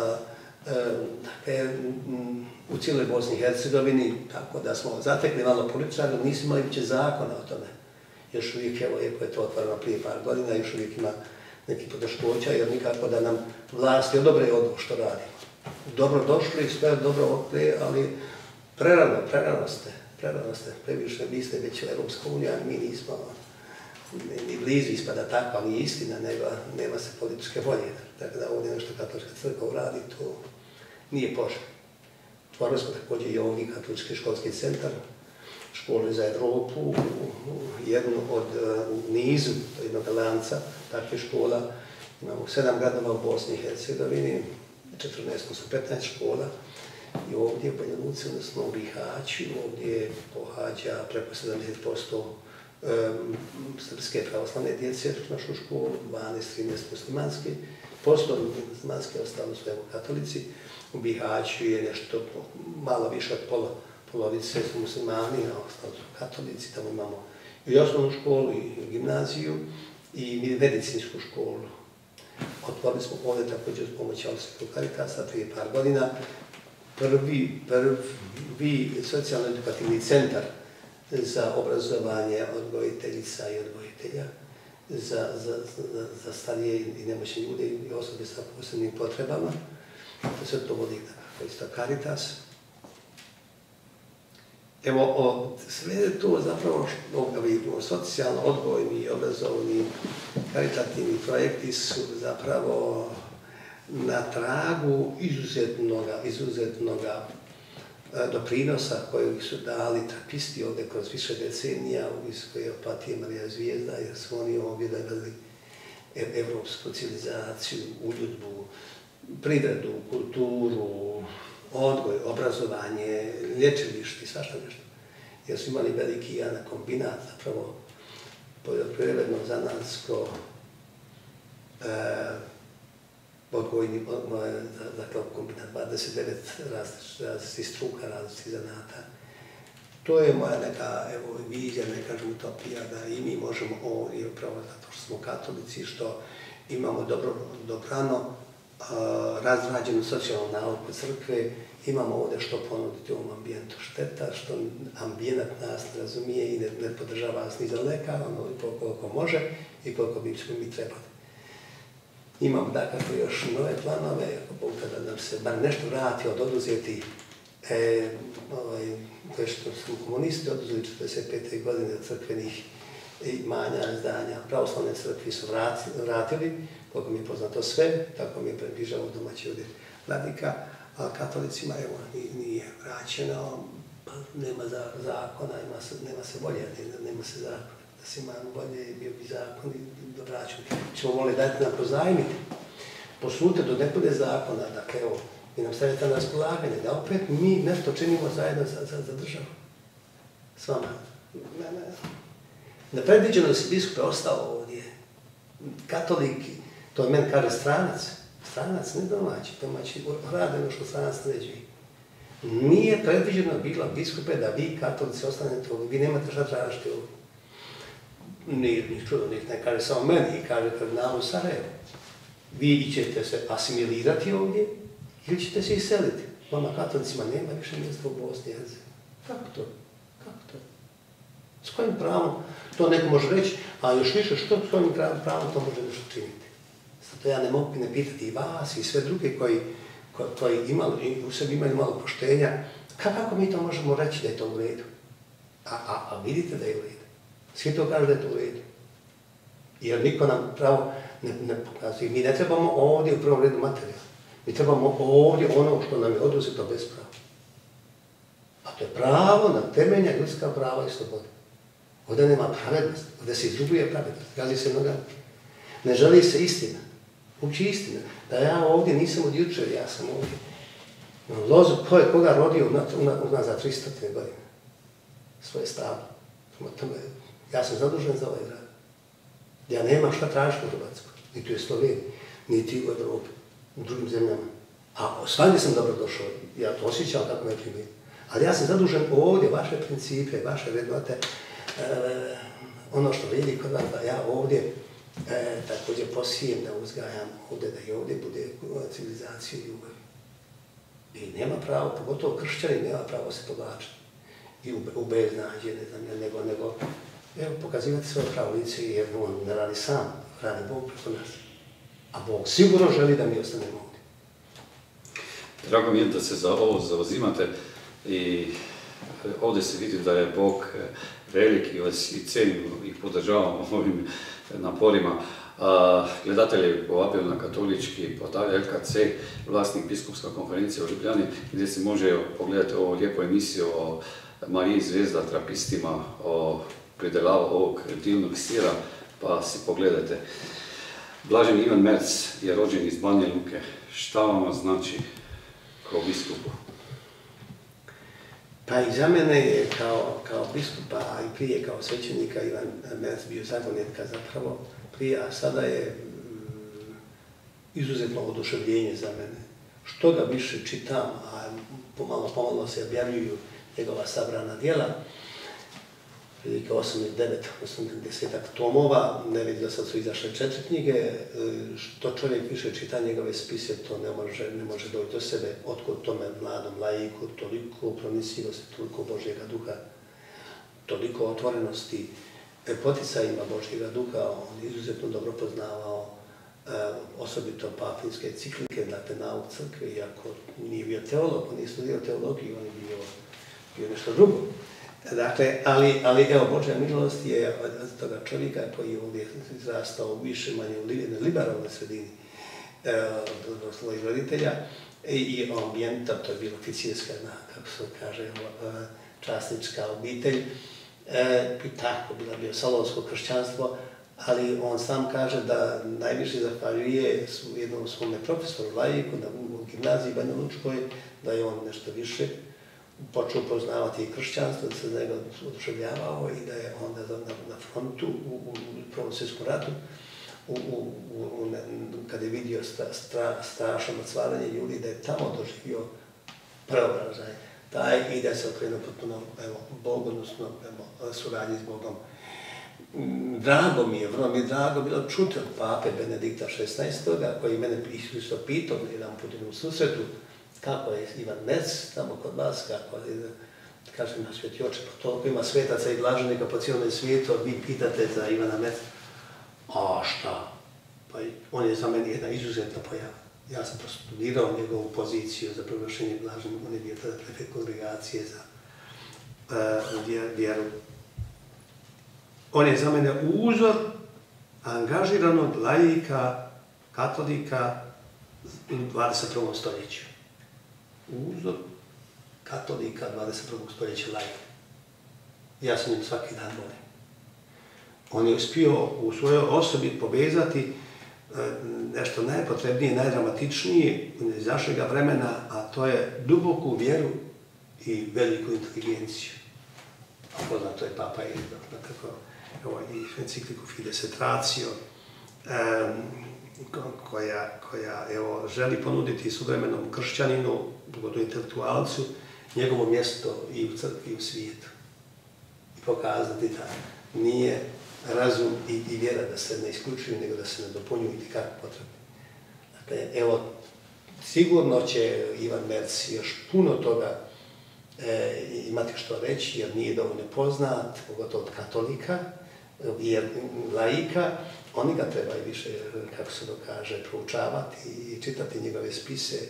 u cijeloj Bosni i Hercegovini, tako da smo zatekli malo političara, nismo imali uopće zakona o tome. Još uvijek, evo, iako je to otvoreno prije par godina, još uvijek ima neki poteškoća, jer nikako da nam vlasti odobre ovo što radimo. Dobro došli, sve dobro okre, ali prerano ste, previše, vi ste već Europska unija, mi nismo ni blizu ispada tako, ali je istina, nego nema se političke volje. Tako da ovdje nešto katolička crkva uradi, to nije poželjno. Otvorili smo također i ovdje katolički školski centar, škole za Evropu, jednu u nizu jednog lanca takvih škola. Imamo 7 gradova u Bosni i Hercegovini, 15 škola. I ovdje u Banja Luci, odnosno u Bihaću, ovdje pohađa preko 70% srpske pravoslavne djece u našu školu, 12-13 muslimanske. Postoji muslimanske, ostalo su katolici. U Bihaću je nešto malo više od polovice su muslimani, a ostali su katolici, tamo imamo i osnovnu školu, i gimnaziju, i medicinsku školu. Otvorili smo ovdje također uz pomoć Austrijskog Caritasa prije par godina prvi socijalno-edukativni centar za obrazovanje odgojiteljica i odgojitelja za starije i nemoćne ljude i osobe sa posebnim potrebama. Sve to vodi isto Caritas. Evo, sve to zapravo socijalno odgojni i obrazovni karitativni projekti su zapravo na tragu izuzetnoga doprinosa kojeg su dali trapisti ovdje kroz više decenija u Visokoj Opatiji Marija Zvijezda, jer su oni ovdje dali evropsku civilizaciju, uljudbu, privredu, kulturu, odgoj, obrazovanje, lječilište i svašta nešto. Jer su imali veliki jedan kombinat, zapravo poljoprivredno-zanatsko odgojni, dakle kombinat 29 različitih struka, različitih zanata. To je moja neka vizija, ne kažem utopija, da i mi možemo ovdje, upravo zato što smo katolici, što imamo dobrano razrađenu socijalnu nauku crkve, imamo ovdje što ponuditi u ovom ambijentu. Šteta što ambijent nas ne razumije i ne podržava nas ni za daleka, koliko može i koliko bi mi trebali. Imamo dakako još nove planove, kada nam se bar nešto vrati od oduzeti, koje što su komunisti oduzeli 45. godine od crkvenih imanja, zdanja. Pravoslavne crkvi su vratili, koliko mi je poznato sve, tako mi je približao domaći ovdje vladika, a katolicima nije vraćeno, nema zakona, nema se volje, nema se zakona. Da se ima volje, bio bi zakon i vraćan. Mi ćemo volili dati nam pozajmiti, posluti do nebude zakona, dakle evo, vi nam stavite na raspolaganje, da opet mi nešto činimo zajedno za državu. S vama. Nepredviđeno da si biskup je ostao ovdje. Katolik, to meni kaže stranac. Stranac, ne domaći. Domaći rade ono što stranac neđe. Nije predviđeno bilo biskupe da vi, katolici, ostanete ovdje. Vi nemate šta tražiti ovdje. Nije čudo, ne kaže samo meni, kaže kardinalu Sarajevo. Vi ćete se asimilirati ovdje ili ćete se iseliti. Vama katolicima nema više mjesta u Bosni i Hercegovini. Kako to? Kako to? S kojim pravom to neko može reći, a još više što s kojim pravom to može nešto činiti? Zato ja ne mogu ne pitati i vas i sve druge koji u sebi imaju malo poštenja, kako mi to možemo reći da je to u redu? A vidite da je u redu. Svi to kažu da je to u redu. Jer niko nam pravo ne pokazuje. Mi ne trebamo ovdje u prvom redu materijal. Mi trebamo ovdje ono što nam je oduzeto bez prava. A to je pravo na temeljna ljudska prava i slobode. Ovdje nema pravednost, ovdje se izgubuje pravednost, gazi se noga. Ne želi se istina, uopće istina. Da ja ovdje nisam od jučer, ja sam ovdje. Lozu, ko je koga rodio unazad 300 godina? Svoje stavlje. Ja sam zadužen za ovaj grad. Ja nemam šta tražiti u Hrvatskoj, niti u Sloveniji, niti u Evropi, u drugim zemljama. A svagdje sam dobro došao, ja to osjećam kako me primije. Ali ja sam zadužen ovdje, vaše principe, vaše vrednote, ono što vrijedi kod vas, da ja ovdje također posijem, da uzgajam ovdje, da i ovdje bude civilizacija i ljubav. I nema pravo, pogotovo kršćani, nema pravo se povlačiti. I u beznađe, ne znam, nego evo, pokazivati svoje pravo lice, jer on ne radi sam, radi Bog preko nas. A Bog sigurno želi da mi ostanemo ovdje. Drago mi je da se za ovo zauzimate i ovdje se vidi da je Bog velik i vas i cenimo i podržavamo ovim naporima. Gledatelji povabio na katolički portal LKC, vlasnik biskupska konferencija u Ljubljani, gdje se može pogledati ovu lijepu emisiju o Mariji Zvijezda, trapistima, o pridelavu ovog divnog sira, pa si pogledajte. Blaženi Ivan Merc je rođen iz Banja Luke. Šta vam znači kao biskupu? Pa i za mene je kao biskupa, a i prije kao svećenika Ivan Merc bio zagonetka zapravo prije, a sada je izuzetno oduševljenje za mene. Što ga više čitam, a pomalo se objavljuju njegova sabrana djela, prilike 8 ili 9, 80-ak tomova, ne vidim da sad su izašle 4 knjige, što čovjek više čita njegove spise, to ne može doći do sebe, otkud tome mladom laiku, toliko pronicljivosti, toliko Božjega duha, toliko otvorenosti, poticajima Božjega duha, on je izuzetno dobro poznavao osobito papinske ciklike, dakle nauk crkve, iako nije bio teolog, on nije studirao teologiju, on je bio nešto drugo. Dakle, ali evo, Božja milost je od toga čovjeka koji je ovdje izrastao više manje u liberalnoj sredini od svojih roditelja i ambijenta, to je bila oficirska, kako se kaže, časnička obitelj, i tako bio salonsko kršćanstvo, ali on sam kaže da najviše zahvaljuje jednom svome profesoru, laiku, u gimnaziji Banja Lučkoj, da je on nešto više počeo poznavati i kršćanstvo, da se za njega oduševljavao i da je onda na frontu u Prvom svjetskom ratu, kad je vidio strašno mrcvaranje ljudi, da je tamo doživio preobražaj taj i da se okrenuo potpuno Bogu, odnosno suradnji s Bogom. Drago mi je, vrlo mi je drago bilo čuti od pape Benedikta XVI. Koji mene isto pitao jedan put u susretu kako je Ivan Merc tamo kod vas, kako je, kažem na Sveti oče, pa toliko ima svetaca i blaženika po cijelom svijetu, a vi pitate za Ivana Merca. A šta? Pa on je za mene jedna izuzetna pojava. Ja sam prostudirao njegovu poziciju za proglašenje blaženja, on je bio tada prefekt kongregacije za vjeru. On je za mene uzor angažiranog laika, katolika u 21. stoljeću. Uzor katolika 21. stoljeća laika. Ja sam njim svaki dan volim. On je uspio u svojoj osobi povezati nešto najpotrebnije, najdramatičnije iz našega vremena, a to je duboku vjeru i veliku inteligenciju. A poznato je Papa i encikliku Fides et Ratio, koja želi ponuditi suvremenom kršćaninu, pogotovo intelektualcu, njegovo mjesto i u crkvi i u svijetu. I pokazati da nije razum i vjera da se ne isključuju, nego da se ne dopunjuju i kako potrebno. Dakle, evo, sigurno će Ivan Merc još puno toga imati što reći, jer nije dovoljno poznat, pogotovo od katolika, jer laika, oni ga trebaju više, kako se dokaže, proučavati i čitati njegove spise.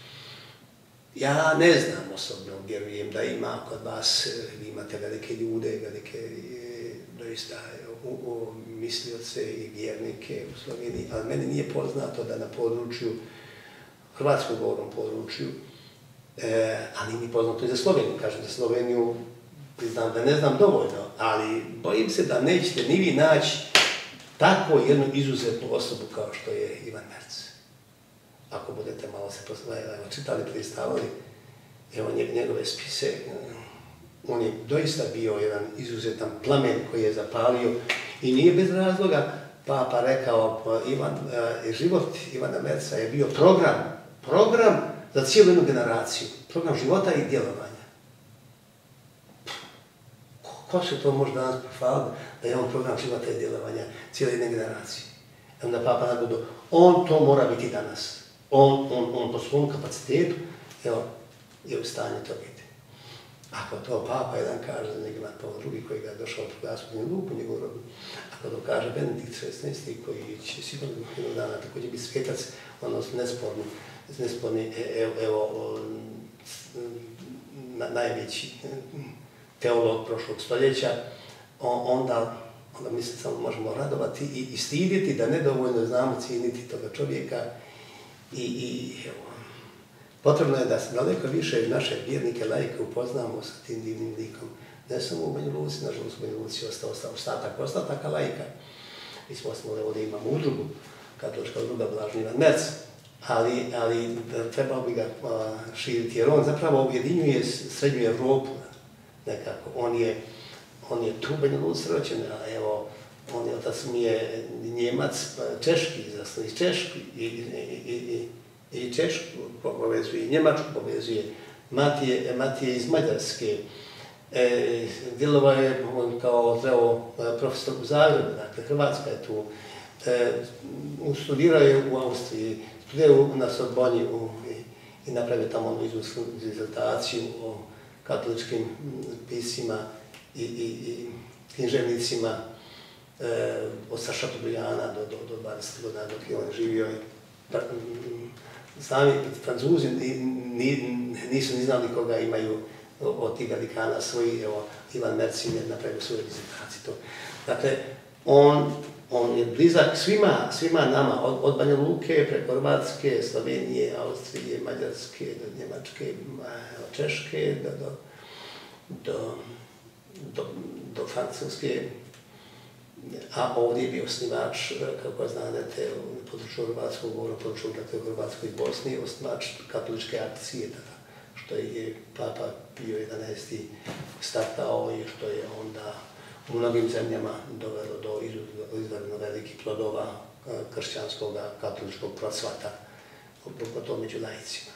Ja ne znam osobno, vjerujem da ima kod vas, vi imate velike ljude, velike doista mislioce i vjernike u Sloveniji, ali meni nije poznato da na području, hrvatskom govornom području, ali mi poznato i za Sloveniju, kažem za Sloveniju, priznam da ne znam dovoljno, ali bojim se da nećete ni vi naći tako jednu izuzetnu osobu kao što je Ivan Merc. Ako budete malo se čitali, pristavali, evo njegove spise, on je doista bio jedan izuzetan plamen koji je zapalio i nije bez razloga Papa rekao, život Ivana Merca je bio program za cijelu jednu generaciju, program života i djelovanja. Ko se to može danas pohvaliti da je on program života i djelovanja cijele jedne generacije? I onda Papa nagodio, on to mora biti danas. On po svom kapacitetu je u stanju to biti. Ako to Papa jedan kaže za njega Pavao II koji ga je došao proglasiti luku njegovu rodu, ako to kaže Benedikt XVI koji će sigurno jednog dana također biti svetac, odnosno nesporni, najveći teolog prošlog stoljeća, onda mi se samo možemo radovati i stiditi da nedovoljno znamo cijeniti toga čovjeka i potrebno je da se daleko više naše vjernike, laike upoznamo sa tim divnim likom. Ne samo u Banja Luci, nažalost u Banja Luci ostao ostataka laika. Mi smo ovdje imamo udrugu, katolička udruga Blaženi Ivan Merc, ali trebalo bi ga širiti, jer on zapravo ujedinjuje srednju Evropu nekako. On je tu u Banja Luci rođen, a evo, on je otac mi je Njemac, Češki, izrasno iz Češki, i Češku povezuje, i Njemačku povezuje, Matije iz Mađarske. Djelovao je kao profesor u Zagrebu, dakle Hrvatska je tu. Studirao je u Austriji, studirao na Sorboni i napravio tamo onu izvrsnu dizertaciju o katoličkim pisima i književnicima od Šateaubrianda do 20 godina dok je on živio. Sami Francuzi nisu ni znali koga imaju od tih velikana svoji, evo, Ivan Mercin je napravio svoju dizertaciju. Dakle, on je blizak svima nama, od Banja Luke, preko Hrvatske, Slovenije, Austrije, Mađarske, do Njemačke, Češke, do Francuske. A ovdje je bio osnivač, kako znate, u području Hrvatskog govora, u području Hrvatskoj i Bosni, osnivač katoličke akcije, što je Papa Pio XI startao i što je onda u mnogim zemljama dovelo do izvanredno velikih plodova kršćanskog katoličkog procvata, pogotovo među laicima.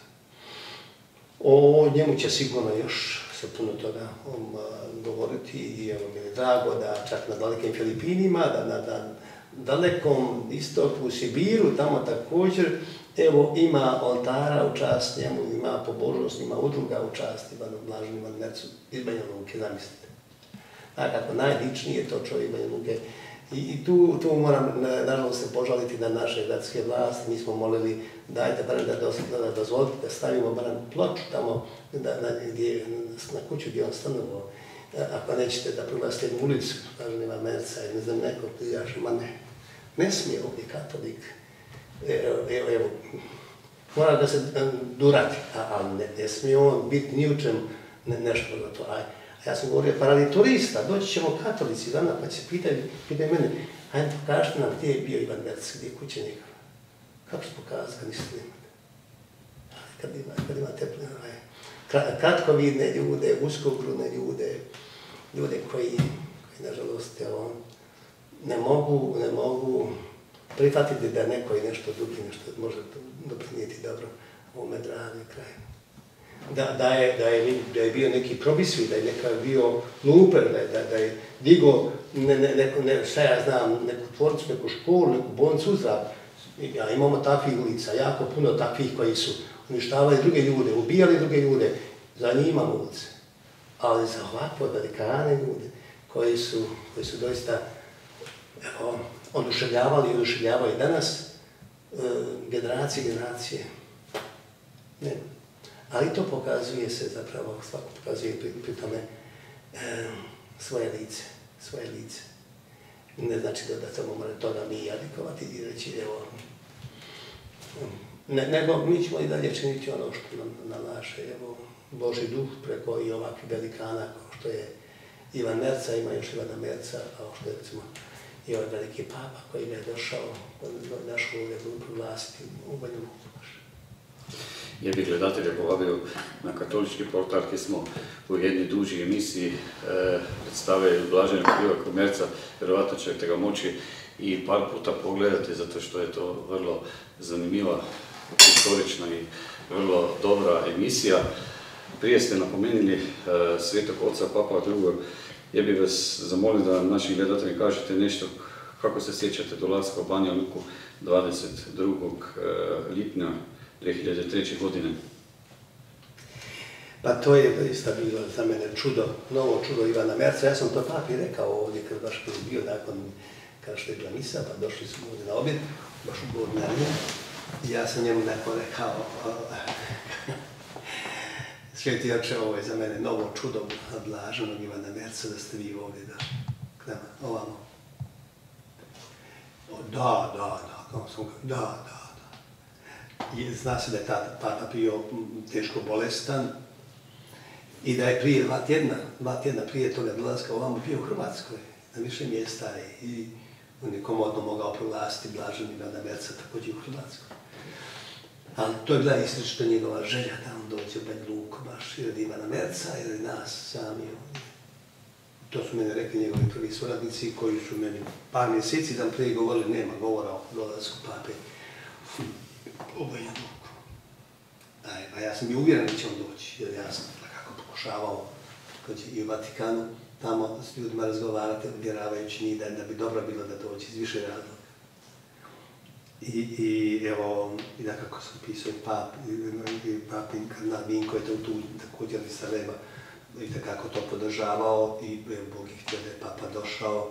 O njemu će sigurno još se puno toga govoriti i evo mi je drago da čak na dalekim Filipinima, na dalekom istoku, Sibiru, tamo također, evo ima oltara u čast njemu, ima pobožnost, ima udruga u čast Ivanu Blaženu Ivanu Mercu iz Banja Luke, zamislite. Nekako najličniji je to čovjek Banja Luke. I tu moram, nažalost, se požaliti na naše gradske vlasti. Mi smo molili, dajte barem da dozvolite da stavimo barem ploču tamo na kuću gdje on stanovao. Ako nećete da proglasite jednu ulicu, kažem Ivan Merca ili ne znam neko prijaš, ma ne smije ovdje katolik. Evo, mora da se durati, ali ne smije on biti ni u čem nešto za to. Ja sam govorio, pa radi turista, doći ćemo katolici dana, pa će pitaju mene, hajde pokažite nam gdje je bio Ivan Merc, gdje je kuća njegova. Kako se pokazati kad niste imali? Kad imate kratkovidne ljude, uskogrudne ljude koji nažalost ne mogu prihvatiti da neko je nešto drugi, nešto može doprinijeti dobro ovome dragom kraju. Da je bio neki probisvi, da je neka bio luper, da je digo, šta ja znam, neku tvornicu, neku školu, neku bolnicu uzdrav. Imamo takvih ulica, jako puno takvih koji su uništavali druge ljude, ubijali druge ljude, za njih imamo ulice. Ali za ovakve velikane ljude koji su doista oduševljavali i oduševljavaju danas generacije. Ne. Ali to pokazuje se zapravo, svako pokazuje pri tome svoje lice. Ne znači da samo mora toga mi jadikovati i reći, evo, nego mi ćemo i dalje činiti ono što nam nalaže, evo, Božji duh preko i ovakvih velikana kao što je Ivan Merca, ima još Ivana Merca, kao što je recimo i ovaj veliki papa koji je došao našu ulogu proglasiti u Banju Luku. Ja bih gledatelja povabio na katolički portal, gdje smo u jednoj duži emisiji predstavili Blaženog Iva Merca, vjerovatno ćete ga moći i par puta pogledati, zato što je to vrlo zanimljiva, historična i vrlo dobra emisija. Prije ste napomenuli Svetog oca Papa II. Ja bih vas zamolio da našim gledateljima kažete nešto kako se sjećate dolaska u Banja Luku 22. lipnja 2003. godine. Pa to je doista bilo za mene čudo, novo čudo Ivana Merca. Ja sam to papi rekao ovdje, kad baš bio nakon, kada što je bila misa, pa došli smo ovdje na objed, baš u Gornjanu. I ja sam njemu nakon rekao, Sveti oče, ovo je za mene novo čudo Blaženog Ivana Merca, da ste vi ovdje k nama, ovamo. Da. I zna se da je tada papa bio teško bolestan i da je prije dva tjedna prije toga dolaska ovamo bio u Hrvatskoj na više mjesta i on je komodno mogao proglasiti Blaženi Ivana Merca također u Hrvatskoj. Ali to je bila isto njegova želja da on dođe u Banju Luku baš i radi Ivana Merca i radi nas sami ovdje. To su mene rekli njegovi prvi suradnici koji su meni par mjeseci dan prije govorili nema govora o dolasku pape u Banja Luku. A ja sam bio uvjeren da će on doći, jer ja sam nekako pokušavao i u Vatikanu tamo s ljudima razgovarati, uvjeravajući njih da bi dobro bilo da dođe iz više razloga. I evo, i nekako sam pisao i papin kardinal Vinko je to tu također iz Sarajeva i takako to podržavao i Bog je htio da je papa došao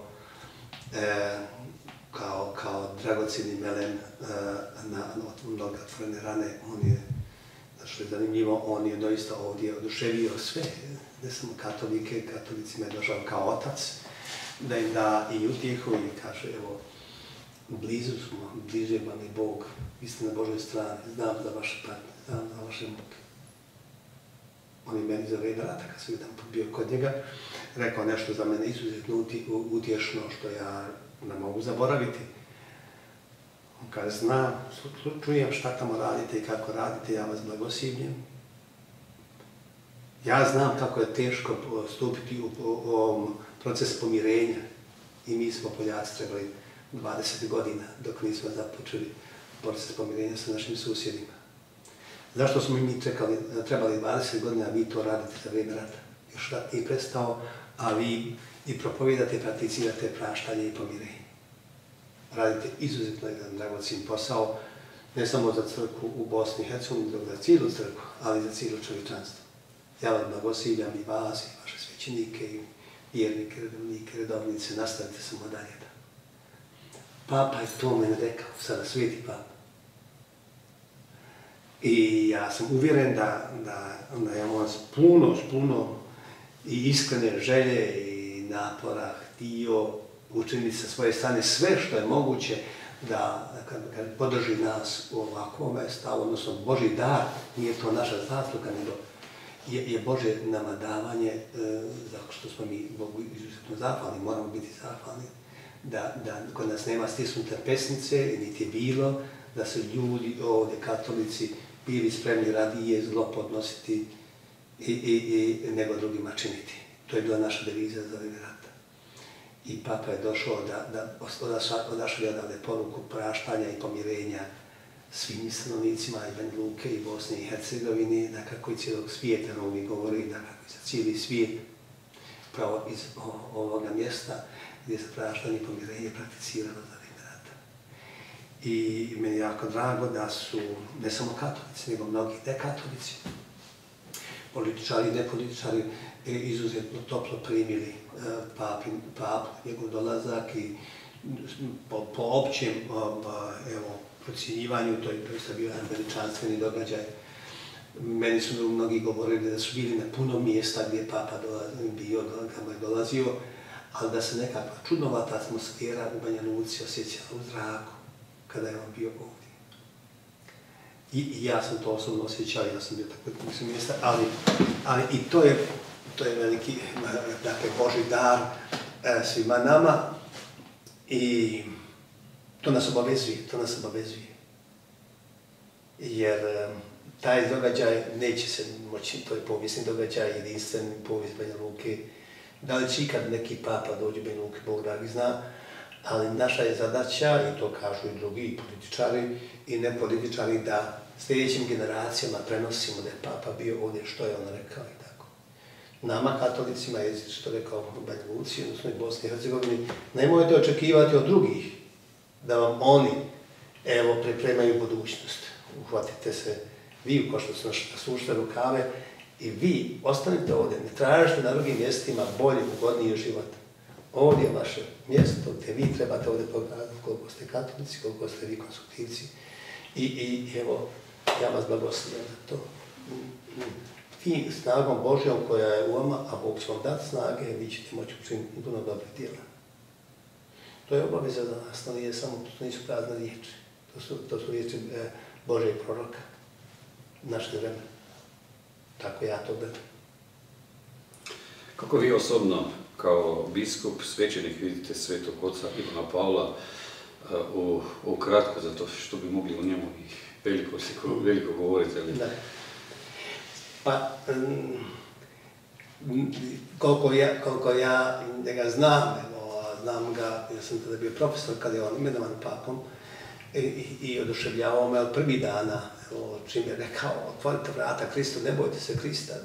kao dragocjeni melem na mnoge otvorene rane. On je, što je zanimljivo, on je doista ovdje oduševio sve, ne samo katolike, katolicima je došao kao otac, da im da i utjehu i kaže, evo, blizu smo, bliže vam i Bog, vi ste na Božoj strani, znam za vaše patnje, znam za vaše muke. On je meni za vreme rata, kad sam jedan put bio kod njega, rekao nešto za mene izuzetno utješno, što ja ne mogu zaboraviti. On kaže, znam, čujem šta tamo radite i kako radite, ja vas blagoslivljam. Ja znam kako je teško stupiti u proces pomirenja i mi smo Poljaci trebali 20 godina dok nismo započeli proces pomirenja sa našim susjedima. Zašto smo mi trebali 20 godina, a vi to radite za vrijeme rata? Još rat nije prestao, a vi i propovijedate, prakticirate praštanje i pomirenje. Radite izuzetno jedan dragocjen posao, ne samo za crkvu u Bosni i Hercegovini, nego za cijelu crkvu, ali i za cijelo čovječanstvo. Ja vam blagoslivljam i vas, i vaše svećenike, i vjernike, redovnike, redovnice, nastavite samo dalje. Papa je to meni rekao, sada sveti papa. I ja sam uvjeren da je on s puno i iskrene želje i napora htio učiniti sa svoje strane sve što je moguće da podrži nas u ovakvom stavu, odnosno Božji dar, nije to naša zasluga, nego je Božje nama davanje, zato što smo mi Bogu izuzetno zahvalni, moramo biti zahvalni, da kod nas nema stisnute pesnice, niti je bilo, da su ljudi ovdje, katolici, bili spremni radije zlo podnositi nego drugima činiti. To je bila naša deviza za vrijeme rata. I papa je došao da odašli odavde poruku praštanja i pomirenja svim stanovnicima i Banja Luke i Bosne i Hercegovine, nekako i cijelog svijeta, mi govori, nekako i za cijeli svijet, pravo iz ovoga mjesta gdje se praštanje i pomirenje prakticiralo za vrijeme rata. I meni je jako drago da su ne samo katolici, nego mnogi nekatolici, političari i nepolitičari, izuzetno toplo primili papu, njegov dolazak i po općem procjenjivanju, to je doista bio jedan veličanstveni događaj. Meni su mnogi govorili da su bili na puno mjesta gdje je papa bio, kamo je dolazio, ali da se nekakva čudnovata atmosfera u Banja Luci osjećala u zraku kada je on bio ovdje. I ja sam to osobno osjećao, ja sam bio tako u mjesta, ali i to je veliki, dakle, Božji dar svima nama i to nas obavezuje. Jer taj događaj neće se moći, to je povijesni događaj, jedinstven povijest Banja Luke. Da li će ikad neki papa dođe u Banja Luke, Bog dragi zna, ali naša je zadaća, i to kažu i drugi političari i nepolitičari, da sljedećim generacijama prenosimo da je papa bio ovdje, što je on rekao i tako. Nama, katolicima, je što rekao u Banja Luci, odnosno i Bosni i Hercegovini, nemojte očekivati od drugih da vam oni, evo, pripremaju budućnost. Uhvatite se vi, ko što se nasušite rukave, i vi ostanite ovdje, ne tražite na drugim mjestima bolji, ugodniji život. Ovdje je vaše mjesto gdje vi trebate ovdje pogledati koliko ste katolici, koliko ste vi konstruktivci. I evo, ja vas blagoslovljam za to. Vi snagom Božjom koja je u vama, a Bog će vam dati snage, vi ćete moći učiniti puno dobrih djela. To je obaveza za nas, to nisu prazne riječi. To su riječi Božjeg proroka, naše vremena. Tako ja to gledam. Kako vi osobno, kao biskup, svećenik, vidite svetog oca Ivana Pavla ukratko, zato što bi mogli o njemu i veliko govoriti? Ali... Da. Pa, koliko ja njega znam, znam ga, ja sam tada bio profesor kad je on imenovan papom, i oduševljavao me od prvih dana, čim je rekao, otvorite vrata Kristu, ne bojte se Krista.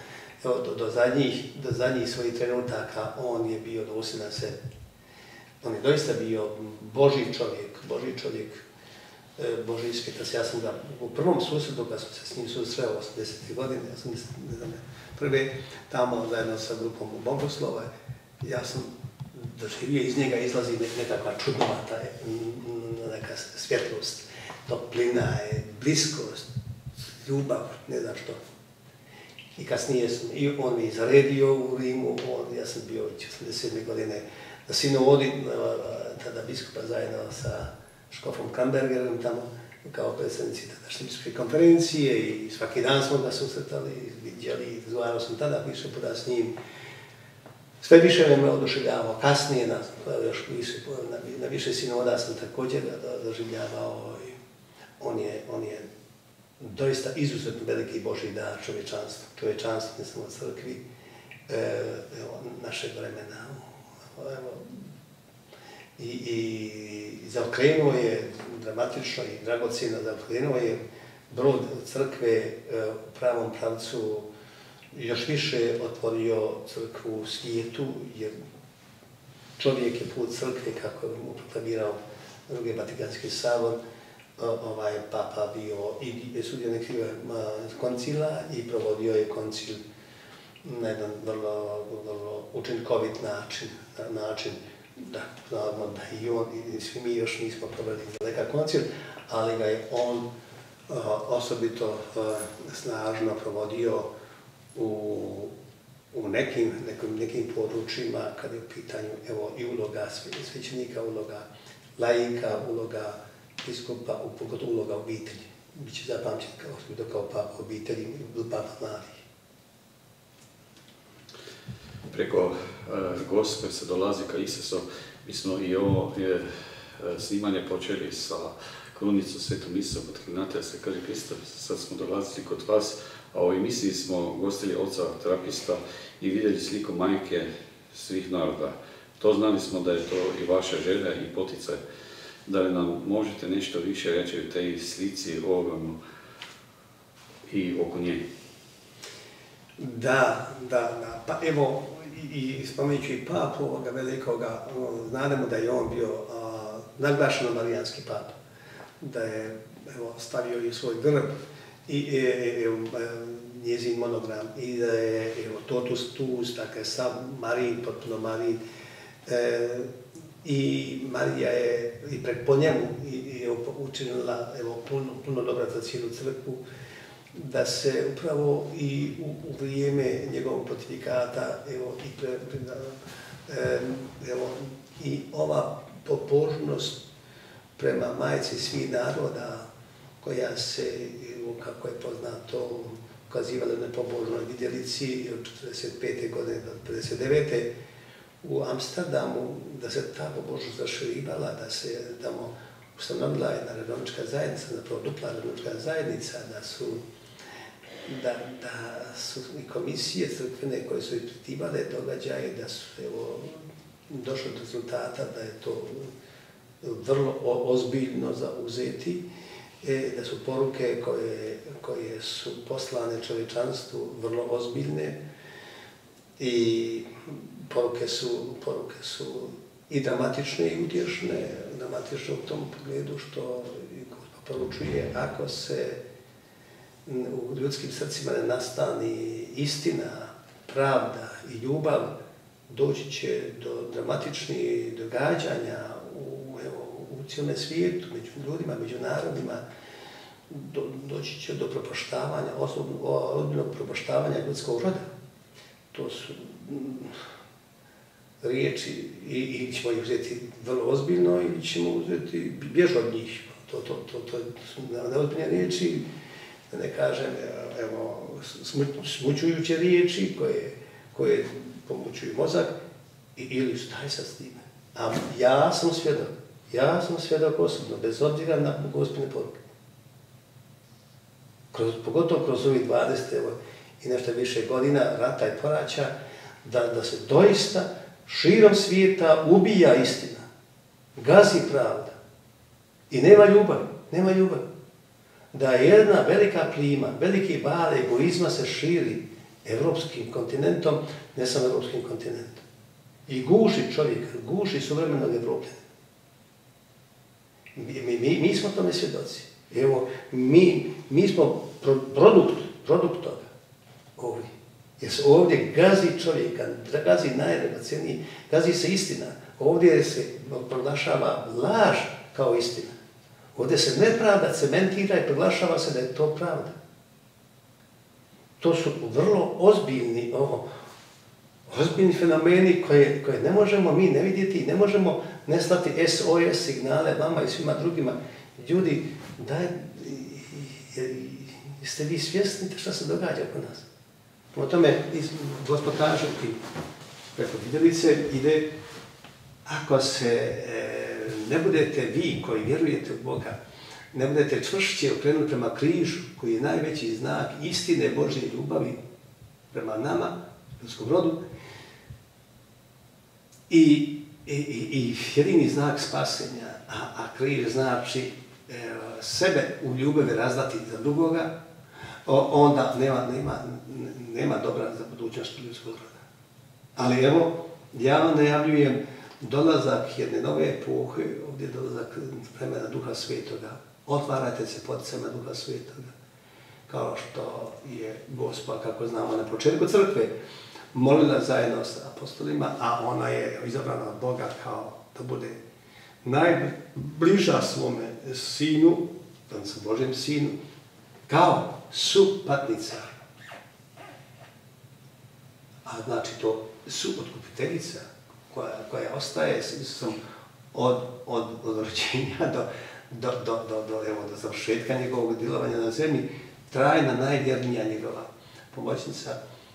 Do zadnjih svojih trenutaka on je bio dosljedan sebi. On je doista bio Božji čovjek, Božji ispitac. Ja sam ga u prvom susretu, kad sam se s njim susreo 80. godine, ja sam, ne znam, prve tamo zajedno sa grupom Bogoslova, ja sam doživio, iz njega izlazi nekakva čudnovata, neka svjetlost, toplina, bliskost, ljubav, ne znam što. I kasnije on me zaredio u Rimu, ja sam bio 87. godine na sinodi, tada biskupa zajedno sa škofom Kambergerom tamo, kao predsjednici tadašnje biskupske konferencije i svaki dan smo ga susretali, vidjeli, razgovarao sam tada više puta s njim. Sve više me oduševljavao, kasnije još na više sinoda sam također ga doživljavao. On je doista izuzetno veliki Božji dar čovječanstvu, ne samo crkvi, našeg vremena. I zaokrenuo je dramatično i dragocjeno, zaokrenuo je brod crkve u pravom pravcu, još više otvorio crkvu u svijetu, jer čovjek je put crkve, kako je mu proklamirao drugi Vatikanski sabor, papa bio i sudionik koncila i provodio je koncil na jedan vrlo učinkovit način. Da, naravno da i on i svi mi još nismo proveli daleka koncil, ali ga je on osobito snažno provodio u nekim područjima kad je u pitanju i uloga svećenika, uloga laika, uloga biskupa, pogotovo uloga obitelji. Biće zapamćen kao papa obitelji ili papa mladih. Preko Gospe se dolazi ka Isusu. Mi smo i ovo snimanje počeli sa krunicu Svetu misu od Ignatija krvi Krista. Sad smo dolazili kod vas, a u emisiji smo gostili oca terapista i vidjeli sliku majke svih naroda. To znali smo da je to i vaša želja i poticaj. Da li nam možete nešto više reći o tej slici i oko nje? Da. Pa evo, i spomenući i papu ovoga velikoga, znamo da je on bio naglašeno marijanski papa. Da je stavio i svoj grb i njezin monogram i da je totus tuus, dakle sav Marin, potpuno Marin. I Marija je i po njemu učinila puno dobra za cijelu crkvu, da se upravo i u vrijeme njegovog pontifikata i ova pobožnost prema majci svih naroda, koja se, kako je poznato, ukazivala na pobožnoj vidjelici od 45. godine do 59. u Amsterdamu, da se ta pobožnost zaširivala, da se tamo ustanovila jedna redovnička zajednica, zapravo dupla redovnička zajednica, da su i komisije crkvene koje su ispitivale događaje, da su došli do rezultata da je to vrlo ozbiljno zauzeti, da su poruke koje su poslane čovječanstvu vrlo ozbiljne i poruke su i dramatične i utješne, dramatične u tom pogledu što poručuje ako se u ljudskim srcima ne nastani istina, pravda i ljubav, doći će do dramatičnih događanja u cijelom svijetu, među ljudima, među narodima, doći će do propaštavanja, ozbiljnog propaštavanja ljudskog roda. To su riječi i ćemo ih uzeti vrlo ozbiljno ili ćemo uzeti bjež od njih. To su neozbiljne riječi, da ne kažem, smućujuće riječi koje pomućuju mozak ili staj sa s time. A ja sam svjedok osobno, bez obzira na Gospine poruke. Pogotovo kroz ovih 20 i nešto više godina rata i poraća, da se doista širom svijeta ubija istina, gazi pravda I nema ljubavi. Da jedna velika plima, veliki val egoizma se širi evropskim kontinentom, ne samo evropskim kontinentom. I guši čovjeka, guši suvremenog Evropljana. Mi smo tome svjedoci. Evo, mi smo produkt toga. Ovdje. Jer se ovdje gazi čovjeka, gazi najdragoceniji, gazi se istina. Ovdje se proglašava laž kao istina. Ovdje se nepravda cementira i proglašava se da je to pravda. To su vrlo ozbiljni fenomeni koje ne možemo mi ne vidjeti i ne možemo ne slati SOS signale vama i svima drugima. Ljudi, jeste vi svjesni šta se događa kod nas? O tome Gospod kaže preko vidjelice ide, ako se ne budete vi koji vjerujete u Boga, ne budete čvršće okrenuti prema križu, koji je najveći znak istine Božje ljubavi prema nama, ljudskom rodu, i jedini znak spasenja, a križ znači sebe u ljubavi razdati za drugoga, onda nema dobra za budućnost ljudskog roda. Ali evo, ja vam najavljujem dolazak jedne nove epohe, ovdje dolazak vremena Duha Svetoga. Otvarajte se poticajima Duha Svetoga. Kao što je Gospa, kako znamo, na početku crkve molila zajedno sa apostolima, a ona je izabrana od Boga kao da bude najbliža svome sinu, odnosno Božjem sinu, kao supatnica. A znači to suotkupiteljica koja ostaje s Isusom od rođenja do završetka njegovog djelovanja na zemlji, trajna, najvjernija njegova pomoćnica.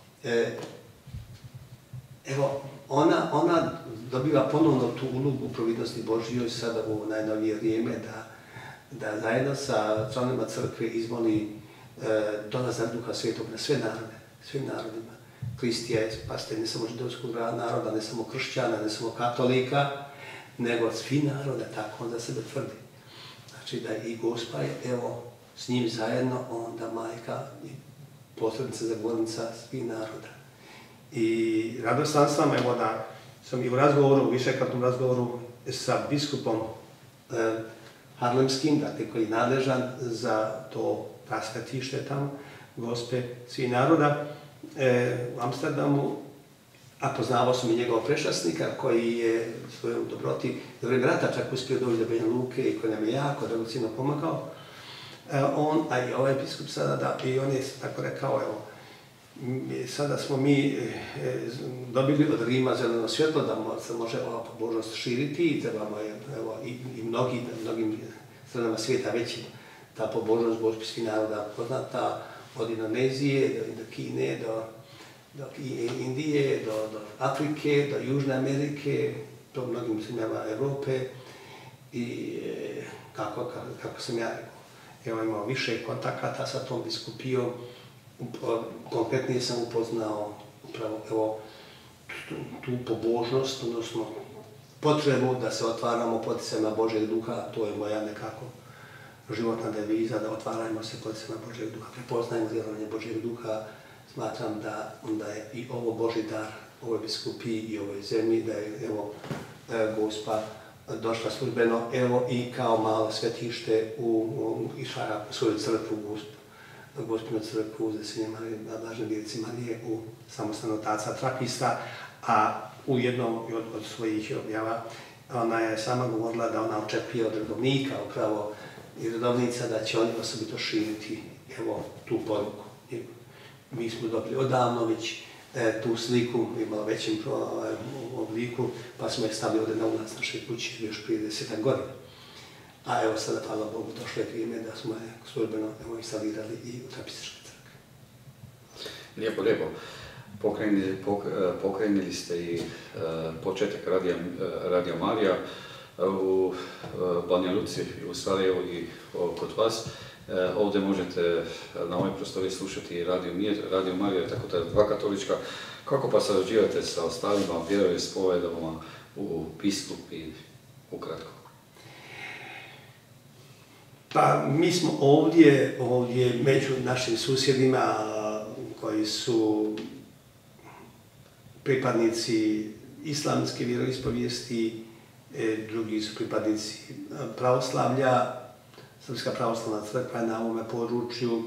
Evo, ona dobiva ponovno tu ulogu u providnosti Božjoj sada u najnovije vrijeme da zajedno sa članovima crkve izmoli dolazak Duha Svetog na sve narode, svim narodima. Kristija je spasitelj ne samo židovskog naroda, ne samo kršćana, ne samo katolika, nego svi naroda, tako on za sebe tvrdi. Znači da i Gospa je, evo, s njim zajedno, onda majka i posrednica, zagovornica svih naroda. I radostan sam, evo da sam i u razgovoru, višekratnom razgovoru sa biskupom Harlemskim, dakle koji je nadležan za to rasvetište tamo, Gospe svih naroda, u Amsterdamu, a poznavao sam i njegovog prečasnika koji je svojom dobroti za vrijeme rata čak uspio doći do Banja Luke i koji nam je jako dragocjeno pomagao. On, a i ovaj biskup sada, i on je tako rekao, evo, sada smo mi dobili od Rima zeleno svjetlo da se može ova pobožnost širiti i trebamo, evo, i mnogim stranama svijeta već ta pobožnost Gospe svih naroda poznata, od Indonezije do Kine, do Indije, do Afrike, do Južne Amerike, do mnogim zemljama Evrope i kako sam ja rekao, imao više kontakata sa tom biskupijom, konkretnije sam upoznao upravo tu pobožnost, odnosno potrebu da se otvaramo poticajima Božjeg duha, to je moja nekako životna deviza, da otvarajmo se poticajima Božjeg duha, prepoznajmo djelovanje Božjeg duha. Smatram da je i ovo Božji dar ovoj biskupiji i ovoj zemlji, da je evo Gospa došla službeno evo i kao malo svetište išla u svoju crkvu, Gospinu crkvu Uzvišenje Marije, Blažene Djevice Marije u samostanu otaca Trapista, a u jednom od svojih objava ona je sama govorila da ona očekuje od redovnika, upravo i redovnica, da će oni osobito širiti evo tu poruku. Mi smo dobili odavno već tu sliku, imala većem obliku, pa smo je stavili ovdje na ulaz naše kuće još prije 10 godina. A evo sada, hvala Bogu, došlo je vrijeme da smo je službeno instalirali i u Trapističkoj crkvi. Lijepo. Pokrenuli ste i početak Radio Marija u Banja Luci, u Sarajevu i kod vas. Ovdje možete na ovoj prostoriji slušati Radio Marija, tako da je dva katolička. Kako pa sarađivate sa ostalima vjeroispovjedama, spovedama, u biskupi, ukratko? Pa Pa mi smo ovdje među našim susjedima koji su pripadnici islamske vjeroispovijesti, drugi su pripadnici pravoslavlja. Srpska pravoslavna crkva je na ovome području,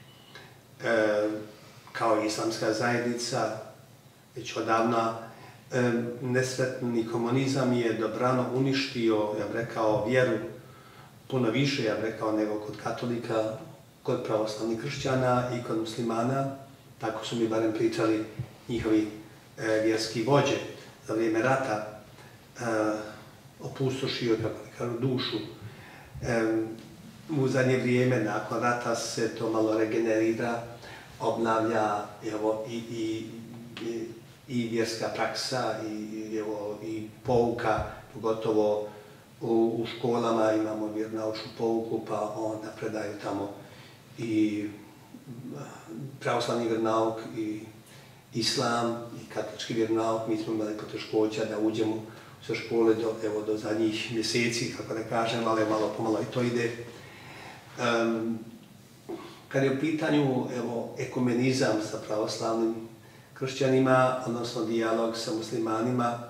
kao i islamska zajednica, već odavna. Nesretni komunizam je dobrano uništio, ja bih rekao, vjeru puno više, ja bih rekao, nego kod katolika, kod pravoslavnih kršćana i kod muslimana. Tako su mi barem pričali njihovi vjerski vođe. Za vrijeme rata opustošio, kako kažu, dušu. U zadnje vrijeme, nakon rata, se to malo regenerira, obnavlja i vjerska praksa i pouka, pogotovo u školama imamo vjeronaučnu pouku, pa onda predaju tamo i pravoslavni vjeronauk i islam i katolički vjeronauk. Mi smo imali poteškoća da uđemo sa škole do zadnjih mjeseci, kako da kažem, ali malo pomalo i to ide. Kad je u pitanju ekumenizam sa pravoslavnim kršćanima, odnosno dijalog sa muslimanima,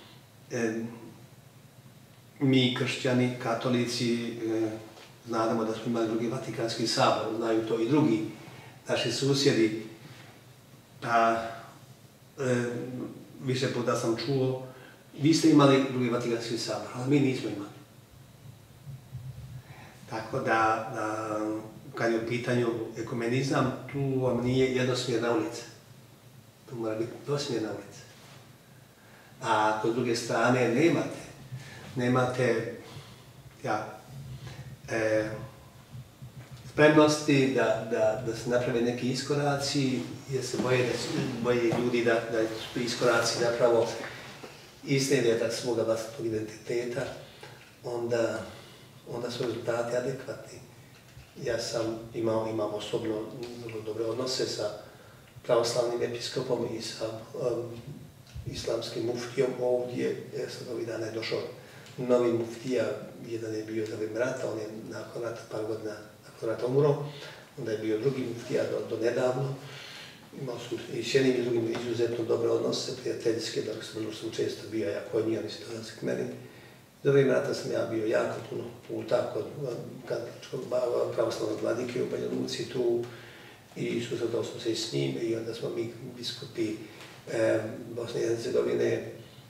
mi kršćani, katolici, znamo da smo imali drugi Vatikanski sabor, znaju to i drugi naši susjedi. Pa više puta sam čuo, vi ste imali drugi Vatikanski sabor, ali mi nismo imali. Tako da, kad je u pitanju ekumenizam, tu vam nije jednosmjerna ulica. Tu mora biti dvosmjerna ulica. A kod druge strane nemate spremnosti da se naprave neki iskoraci, jer se boje ljudi da su iskoraci zapravo iznevjetak svoga vlastitog identiteta, onda su rezultati adekvatni. Ja sam imam osobno vrlo dobre odnose sa pravoslavnim episkopom i sa islamskim muftijom ovdje. Sad ovih dana je došao novi muftija, jedan je bio za vrijeme rata, on je nakon rata, par godina nakon rata umro, onda je bio drugi muftija do nedavno. Imao su i s jednim i drugim izuzetno dobre odnose, prijateljske, da sam često bio ja kod njih, oni su dolazili k meni. Za vrijeme rata sam ja bio jako puno puta kod katoličkog pravoslavnog vladike u Banja Luci tu i susretao sam se i s njim i onda smo mi biskupi Bosne i Hercegovine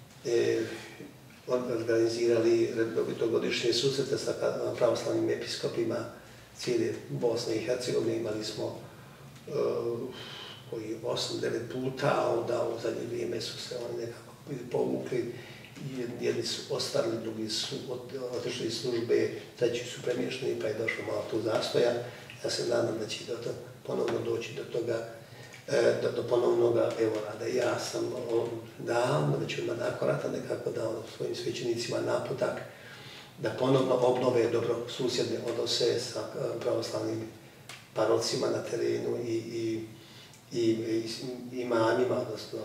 organizirali redovitogodišnje susrete sa pravoslavnim episkopima cijele Bosne i Hercegovine. Imali smo koji 8-9 puta, a onda u zadnje vrijeme su se oni nekako povukli. Jedni su ostali, drugi su otišli iz službe, treći su premješteni, pa je došlo malo tu zastoja. Ja se nadam da će ponovno doći do toga, do ponovnog rada. Ja sam davno, već odmah nakon rata nekako dao svojim svećenicima naputak da ponovno obnove dobro susjedne odnose sa pravoslavnim parocima na terenu i imamima, odnosno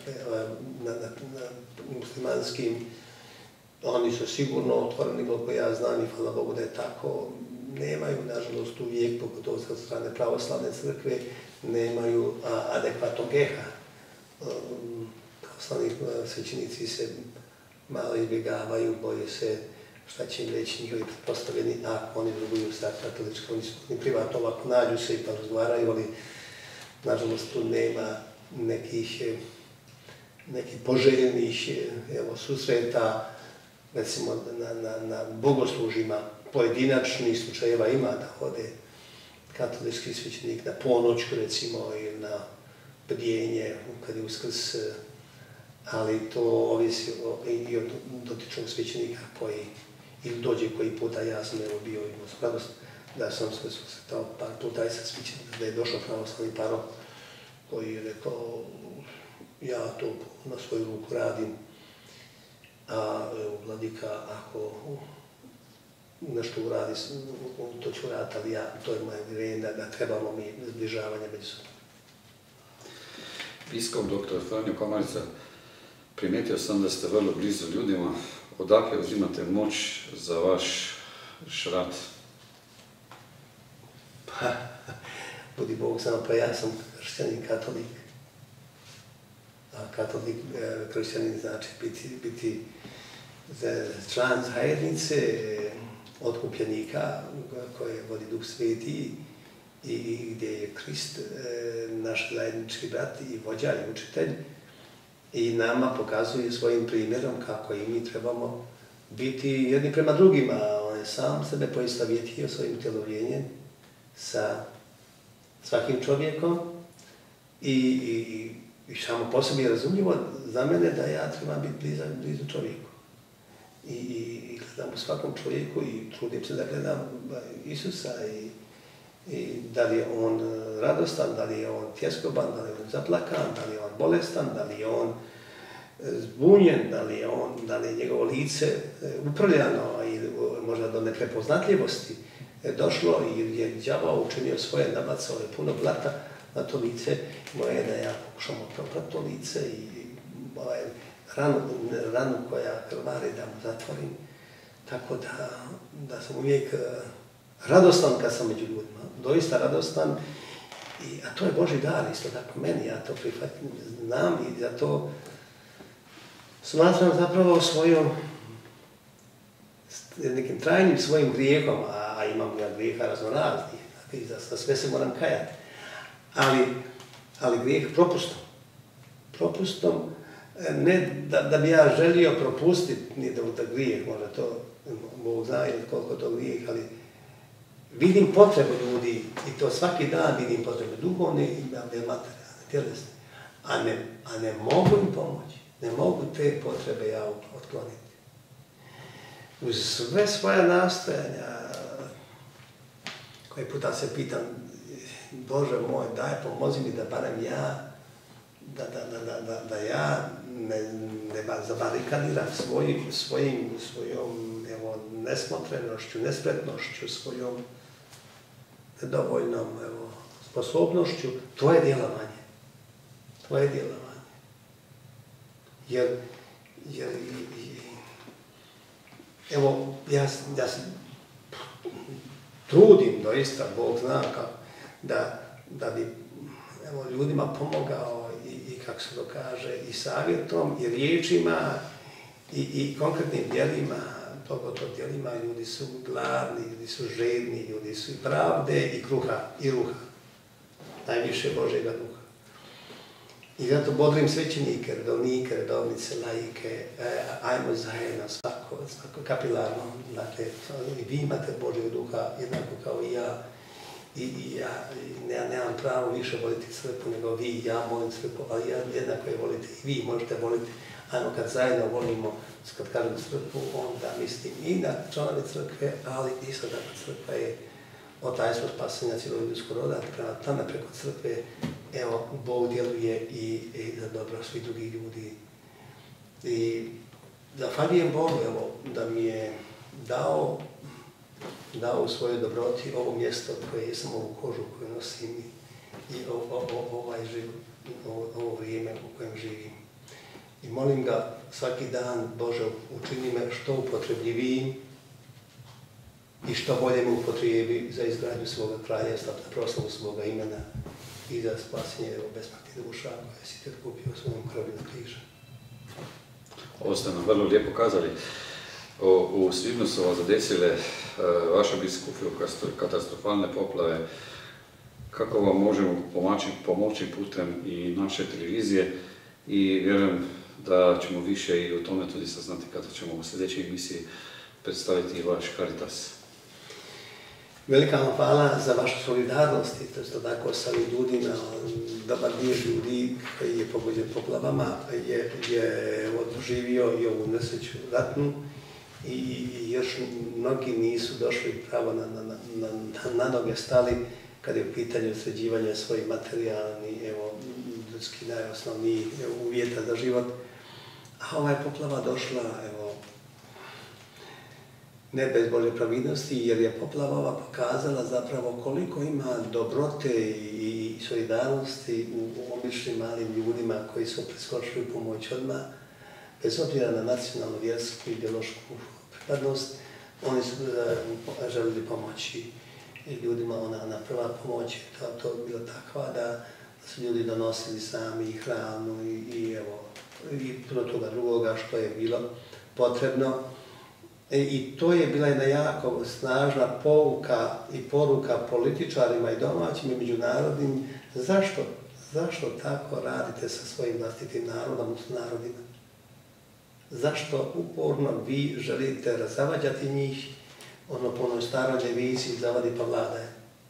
muslimanskim. Oni su sigurno otvoreni, koliko ja znam, i hvala Bogu da je tako. Nemaju, nažalost, uvijek, pogotovo od strane pravoslavne crkve, nemaju adekvatnog eha. Pravoslavni svećenici se malo izbjegavaju, boje se šta će im reći njihovi pretpostavljeni, ako oni druguju sa katoličkom, oni su ni privatno ovako nađu se i pa razgovaraju, ali nažalost tu nema nekih poželjnih susreta, recimo na bogoslužima pojedinačnih slučajeva ima da hode katolički svećenik na ponoćku, recimo, ili na bdjenje kad je Uskrs, ali to ovisi i od dotičnog svećenika koji ili dođe koji puta. Ja sam bio imao radost da sam se susretao par puta i sa svećenikom, da je došao pravoslavni parok koji je rekao ja to na svoju ruku radim, a vladika ako nešto uradi, to ću raditi, ali to je moje vjerenje da trebamo mi zbližavanje međusobno. Biskup dr. Franjo Komarica, primijetio sam da ste vrlo blizu ljudima. Odakle uzimate moć za vaš šrat? Budi Bog znao, pa ja sam kršćanin katolik. A katolik kršćanin znači biti član zajednice otkupljenika koje vodi Duh Sveti i gdje je Krist naš zajednički brat i vođa i učitelj i nama pokazuje svojim primjerom kako i mi trebamo biti jedni prema drugima. On je sam sebe poistovjetio svojim utjelovljenjem sa svakim čovjekom i samo po sebi je razumljivo za mene da ja trebam biti blizu čovjeku. I gledam u svakom čovjeku i trudim se da gledam Isusa i da li je on radostan, da li je on tjeskoban, da li je on zaplakan, da li je on bolestan, da li je on zbunjen, da li je njegovo lice uprljano ili možda do neprepoznatljivosti došlo ili je đavao učinio svoje, nabacao je puno blata na to lice. Moje je da ja pokušam oprati to lice i ranu koja krvari da mu zatvorim. Tako da sam uvijek radostan kad sam među ljudima, doista radostan, a to je Božji dar isto tako meni, ja to prihvatim, znam i zato smatram zapravo svojom nekim trajnim svojim grijehom, a imam ja grijeha raznoraznih, i za sve se moram kajati, ali grijeh propustom, ne da bi ja želio propustiti ni da grijeh, možda to Bog zna ili koliko to grijeh, ali vidim potrebu ljudi i to svaki dan vidim potrebu duhovne i materijalne, tjelesne, a ne mogu im pomoći, ne mogu te potrebe ja otkloniti. Uz sve svoja nastojanja, koji puta se pitam, Bože moj, daj pomozi mi da barem ja, da ja ne zabarikadiram svojom nesmotrenošću, nespretnošću, svojom nedovoljnom sposobnošću, tvoje djelovanje. Jer evo, ja se trudim doista, Bog zna kako, da bi ljudima pomogao i kako se to kaže, i savjetom, i riječima, i konkretnim djelima, pogotovo djelima, ljudi su gladni, ljudi su žedni, ljudi su i pravde, i kruha, i ruha. Najviše Božjega duha. I zato bodrim svećenike, redovnike, redovnice, laike, ajmo zajedno, svako kapilarno, dakle, i vi imate Božjeg duha jednako kao i ja, i ja nemam pravo više voliti crkvu nego vi, ja volim crkvu, ali jednako je volite i vi, možete voliti. Ajmo kad zajedno volimo, kad kažem crkvu, onda mislim i na članove crkve, ali isto tako crkva je otajstvo spasenja cijelog ljudskog roda, prema tome preko crkve, evo, Bog djeluje i za dobro svih drugih ljudi. I zahvaljujem Bogu, evo, da mi je dao u svojoj dobroti ovo mjesto koje sam, ovu kožu koju nosim i ovaj život, ovo vrijeme u kojem živim. I molim ga svaki dan, Bože, učini me što upotrebljivijim i što bolje me upotrijebi za izgradnju svoga kraljevstva, za proslavu svoga imena i za spasenje besmrtnih duša koje si te kupio svojom krvlju na križu. Ovo ste nam vrlo lijepo kazali. U svibnju su vas zadesile vaše biskupije katastrofalne poplave. Kako vam možemo pomoći putem i naše televizije i vjerujem da ćemo više i o tome tudi saznati kada ćemo u sljedećoj emisiji predstaviti i vaš Caritas. Velika vam hvala za vašu solidarnost i to tako sa ljudima. Dobar dio ljudi koji je pogođen poplavama je doživio i ovu nesreću ratnu i još mnogi nisu došli pravo na noge stali kada je u pitanju sređivanja svojih materijalnih, ljudski najosnovnijih uvjeta za život. A ova je poplava došla, ne bez Božje pravidnosti, jer je poplava ova pokazala zapravo koliko ima dobrote i solidarnosti u običnim malim ljudima koji su preskočili pomoć odmah, bez obzira na nacionalnu, vjersku i ideološku pripadnost, oni su želili pomoći. i ljudima ona prva pomoć to je bila takva da su ljudi donosili sami hranu i puno toga drugoga što je bilo potrebno. I to je bila jedna jako snažna pouka i poruka političarima i domaćim i međunarodnim. Zašto tako radite sa svojim vlastitim narodom, s narodima? Zašto uporno vi želite razavađati njih, ono po onoj staroj deviziji zavadi pa vladaj?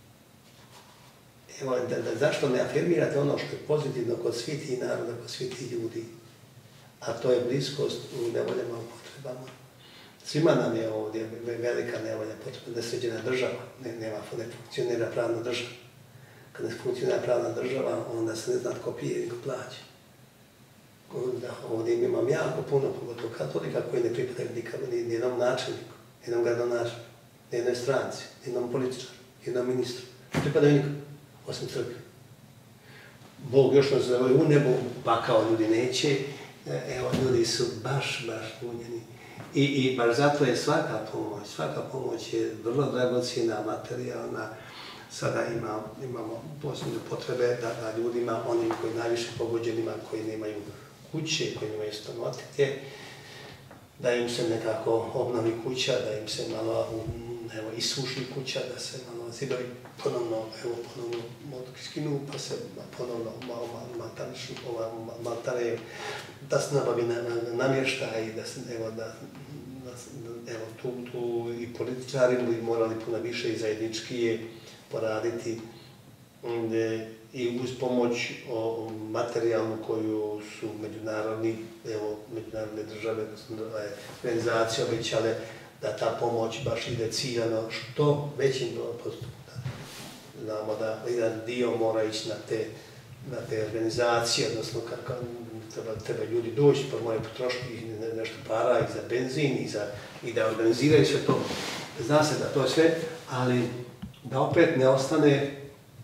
Evo, zašto ne afirmirate ono što je pozitivno kod svih tih naroda, kod svih tih ljudi? A to je bliskost u nevoljama, u potrebama. Svima nam je ovdje velika nevolja, potrebna nesređena država, ne funkcionira pravna država. Kad ne funkcionira pravna država, onda se ne zna tko pije i tko plaća. Ovdje imam jako puno, pogotovo katolika, koji ne pripadaju nijednom načelniku, nijednom gradonačelniku, nijednoj stranci, nijednom političaru, nijednom ministru. Ne pripadaju nikom, osim crkve. Bog još nas zove u nebo, pa kao ljudi neće. Evo, ljudi su baš bunjeni. I baš zato je svaka pomoć je vrlo dragocjena, materijalna. Sada imamo posebne potrebe da ljudima, onim koji najviše pogođenima, koji nemaju kuće, koji nemaju stanotike, da im se nekako obnovi kuća, da im se malo isuši kuća, da se malo zidovi ponovno skinu, pa se ponovno maltare, da se nabavi namještaj, da se, tu i političari bi morali puno više i zajednički poraditi i uz pomoć materijalnu koju su međunarodne države, organizacije obećale da ta pomoć baš ide ciljano što većim postupom. Znamo da jedan dio mora ići na te organizacije, odnosno treba ljudi doći, pa moraju potrošiti nešto para i za benzin i da organiziraju sve to. Zna se da to je sve, ali da opet ne ostane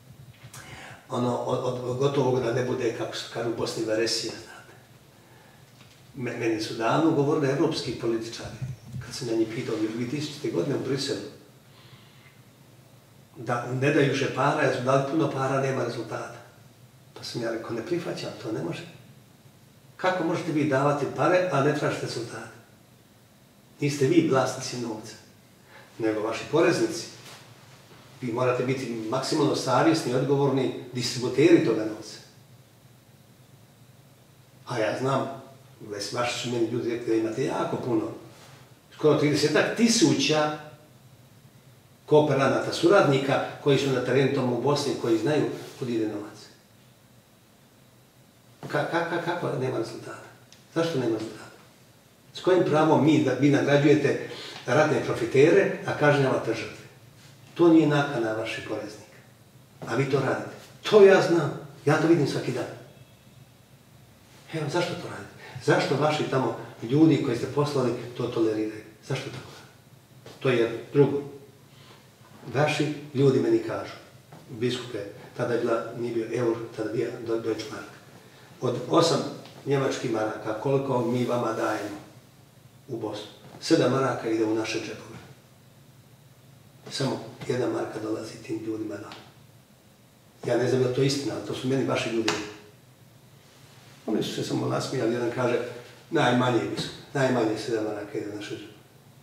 od gotovog da ne bude, kako se kaže u Bosni, veresija, znate. Meni su davno govorili evropski političari, kad sam ja njih pitao 2000. godine u Briselu, da ne daju više para, jer su dali puno para, nema rezultata. Pa sam ja rekao, ne prihvaćam, to ne može. Kako možete vi davati pare, a ne tražite rezultate? Niste vi vlasnici novca, nego vaši poreznici. Vi morate biti maksimalno savjesni i odgovorni distributeri toga novca. A ja znam, vaši su meni ljudi rekli da imate jako puno, skoro 30.000 kooperanata, suradnika koji su na terenu tomu u Bosni, koji znaju kud ide novac. Kako nema rezultata? Zašto nema rezultata? S kojim pravom vi nagrađujete ratne profitere, a kažnjavate žrtve? To nije nakana vaših poreznika. A vi to radite. To ja znam. Ja to vidim svaki dan. Evo, zašto to radite? Zašto vaši tamo ljudi koji ste poslali to toleriraju? Zašto tako radite? To je jedno. Drugo. Vaši ljudi meni kažu, biskupe, tada nije bio eur, tada bio Deutsche Mark. Od 8 njemačkih maraka, koliko mi vama dajemo u Bosnu? 7 maraka ide u naše džepove. Samo 1 marka dolazi tim ljudima na. Ja ne znam da to je istina, ali to su meni vaši ljudi. Oni su se samo nasmijali, jedan kaže, najmanje 7 maraka ide u naše džepove.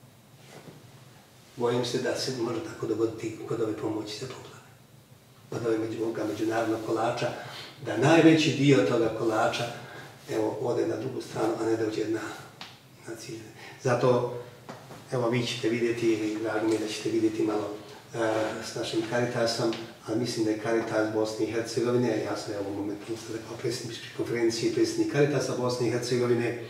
Bojim se da se može tako dogoditi kod ove pomoći za poplave. Kod ovog međunarodnog kolača, da najveći dio toga kolača ode na drugu stranu, a ne da uđe na cilj. Zato, evo, vi ćete vidjeti, i drago mi je da ćete vidjeti malo s našim Caritasom, ali mislim da je Caritas Bosne i Hercegovine, ja sam u ovom momentu kao predsjednik konferencije, predsjednik Caritasa Bosne i Hercegovine,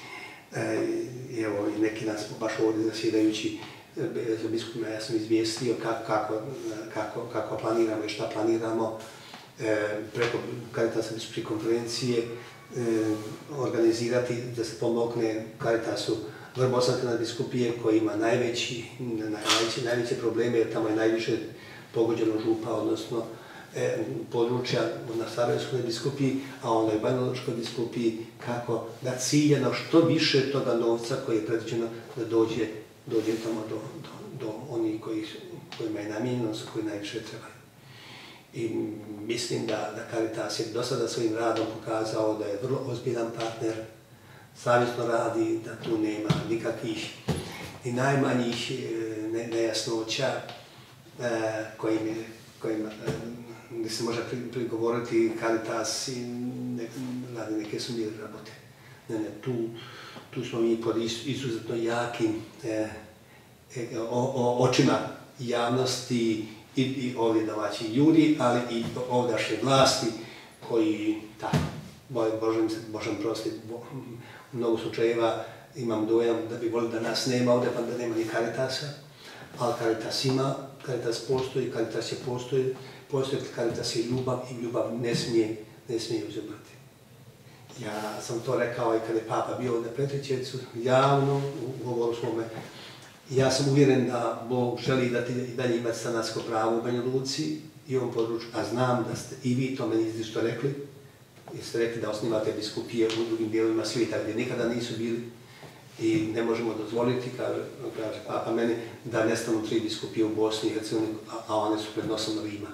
i neki nas baš ovdje zasjedajući za biskupima, ja sam izvijestio kako planiramo i šta planiramo preko Caritasa biskupske konferencije organizirati da se pomogne Caritasu Vrbosanske nadbiskupije koji ima najveće probleme, jer tamo je najviše pogođeno župa, odnosno područja na Sarajevskoj nadbiskupiji, a onda i Banjalučkoj biskupiji, kako da ciljeno što više toga novca koji je predviđeno da dođe tamo do onih kojima je namijenjeno su koji najviše trebaju. I mislim da Caritas je do sada svojim radom pokazao da je vrlo ozbiljan partner, savjesno radi, da tu nema nikakvih i najmanjih nejasnoća kojima se može prigovoriti Caritas i radi neke sumnjive rabote. Tu smo mi pod izuzetno jakim očima javnosti i ovdje domaćih ljudi, ali i ovdašnje vlasti koji, tako, Božem prostit, u mnogo slučajeva imam dojam da bi volili da nas nema ovdje, pa da nema ni Caritasa, ali Caritas ima, Caritas postoji, Caritas je postoji, Caritas je ljubav i ljubav ne smije uzimati. Ja sam to rekao i kada je Papa bio na Petrićevcu, javno u govoru svome. Ja sam uvjeren da Bog želi da ti i dalje imati stanarsko pravo u Banja Luci i ovom području, a znam da ste i vi to meni izričito rekli, jer ste rekli da osnivate biskupije u drugim dijelovima svijeta gdje nikada nisu bili i ne možemo dozvoliti, kaže Papa meni, da nestanu 3 biskupije u Bosni i Hercegovini, a one su pred nosom Rima.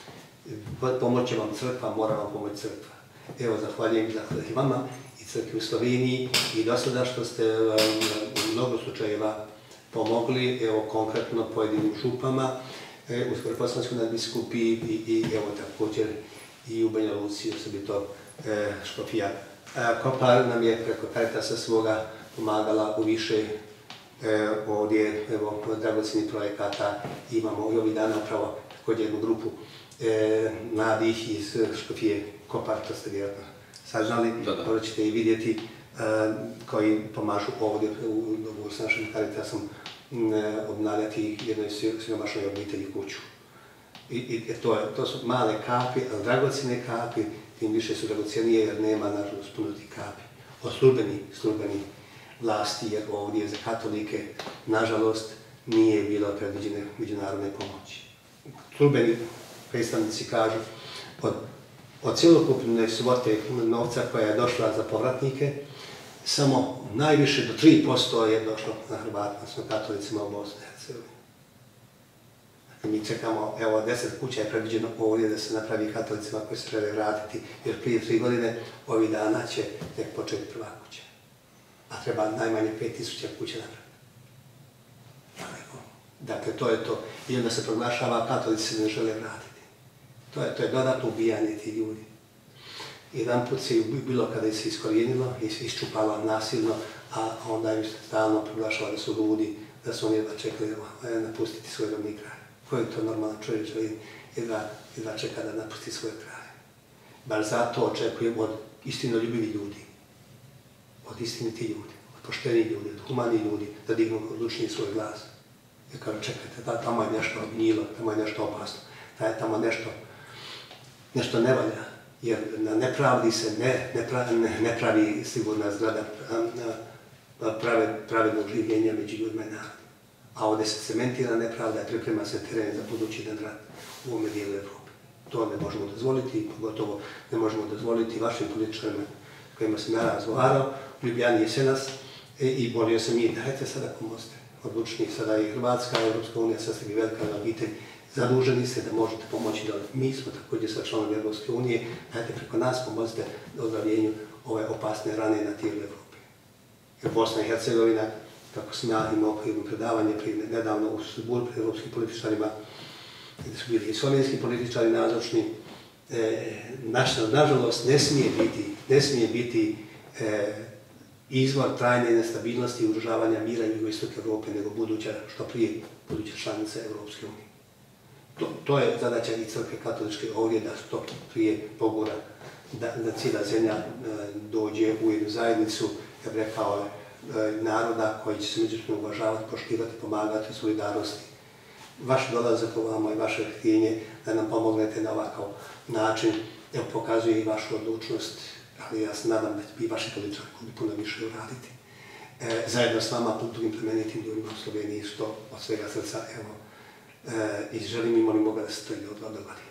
Pomoće vam crkva, mora vam pomoći crkva. Evo, zahvaljujem i vama i crkvi u Sloveniji i do sada što ste u mnogo slučajeva pomogli, evo konkretno pojedinim župama, u Veleposlanskoj nadbiskupiji i evo također i u Banja Luci, osobito škofija Kopar nam je preko Caritasa svoga pomagala u više ovdje, evo, dragocjenih projekata. Imamo i ovih dana upravo također jednu grupu mladih iz škofije Kopar, to ste vjerojatno saznali, možda ćete i vidjeti, koji pomažu ovdje s našim Caritasom obnavljati jednoj siromašnoj obitelji kuću. I to su male kapi, ali dragocjene kapi, tim više su dragocjenije jer nema, nažalost, puno tih kapi. Od službeni vlasti, jer ovdje za katolike, nažalost, nije bilo predviđene međunarodne pomoći. Službeni predstavnici kažu, od cjelokupne svote novca koja je došla za povratnike, samo najviše do 3% je došlo na Hrvatima, smo katolicima u Bosni i Hercegovini. Mi čekamo, evo, 10 kuća je predviđeno ovdje da se napravi katolicima koji se žele vratiti, jer prije 3 godine, ovih dana će tek početi prva kuća. A treba najmanje 5000 kuća napraviti. Dakle, to je to. I onda se proglašava, katolici se ne žele vratiti. To je dodatno ubijanje tih ljudi. Jedan put se bilo kada se iskorijenilo i iščupalo nasilno, a onda im se stalno proglašava da su ludi, da su oni jedva čekali napustiti svoj rodni kraj. Koji to normalan čovjek jedva čeka da napusti svoj kraj. Baš zato očekujem od istinoljubivi ljudi, od istiniti ljudi, od pošteni ljudi, od humani ljudi, da dignu odlučnije svoj glas. Jer kao čekajte, tamo je nešto gnjilo, tamo je nešto opasno, tamo nešto ne valja, jer na nepravdi se ne pravi sigurna zgrada pravednog življenja među ljudima i narodima. A ovdje se cementira nepravda i priprema se teren za budući dan rat u ovome dijelu Evrope. To ne možemo dozvoliti, pogotovo ne možemo dozvoliti vašim političarima kojima sam ja razgovarao u Ljubljani jesenas i molio sam ih, dajte sada pomozite. Odlučni sada i Hrvatska, Europska unija, sasvim i velika obitelj, zaduženi ste da možete pomoći da mi smo također sa članom Europske unije, dajte preko nas pomozite ozdravljenju ove opasne rane na tijelu Evrope. Jer Bosna i Hercegovina, kako sam ja imao jedno predavanje nedavno u Strasbourgu pred evropskim političarima, gdje su bili i slovenski političari nazočni, nažalost ne smije biti izvor trajne nestabilnosti i ugrožavanja mira i jugoistoka Evrope, nego što prije buduća članica Evropske unije. To je zadaća i crkve katoličke ovdje, da što prije pogura da cijela zemlja dođe u jednu zajednicu, ja bih rekao, naroda koji će se međusobno uvažavati, poštivati, pomagati, solidarnosti. Vaš dolazak ovamo i vaše htjenje da nam pomognete na ovakav način pokazuje i vašu odlučnost, ali ja se nadam da će i vaši političari puno više uraditi. Zajedno s vama, drugim plemenitim ljudima u Sloveniji, što od svega srca, evo, i želim i molim Boga da se to i odgodi.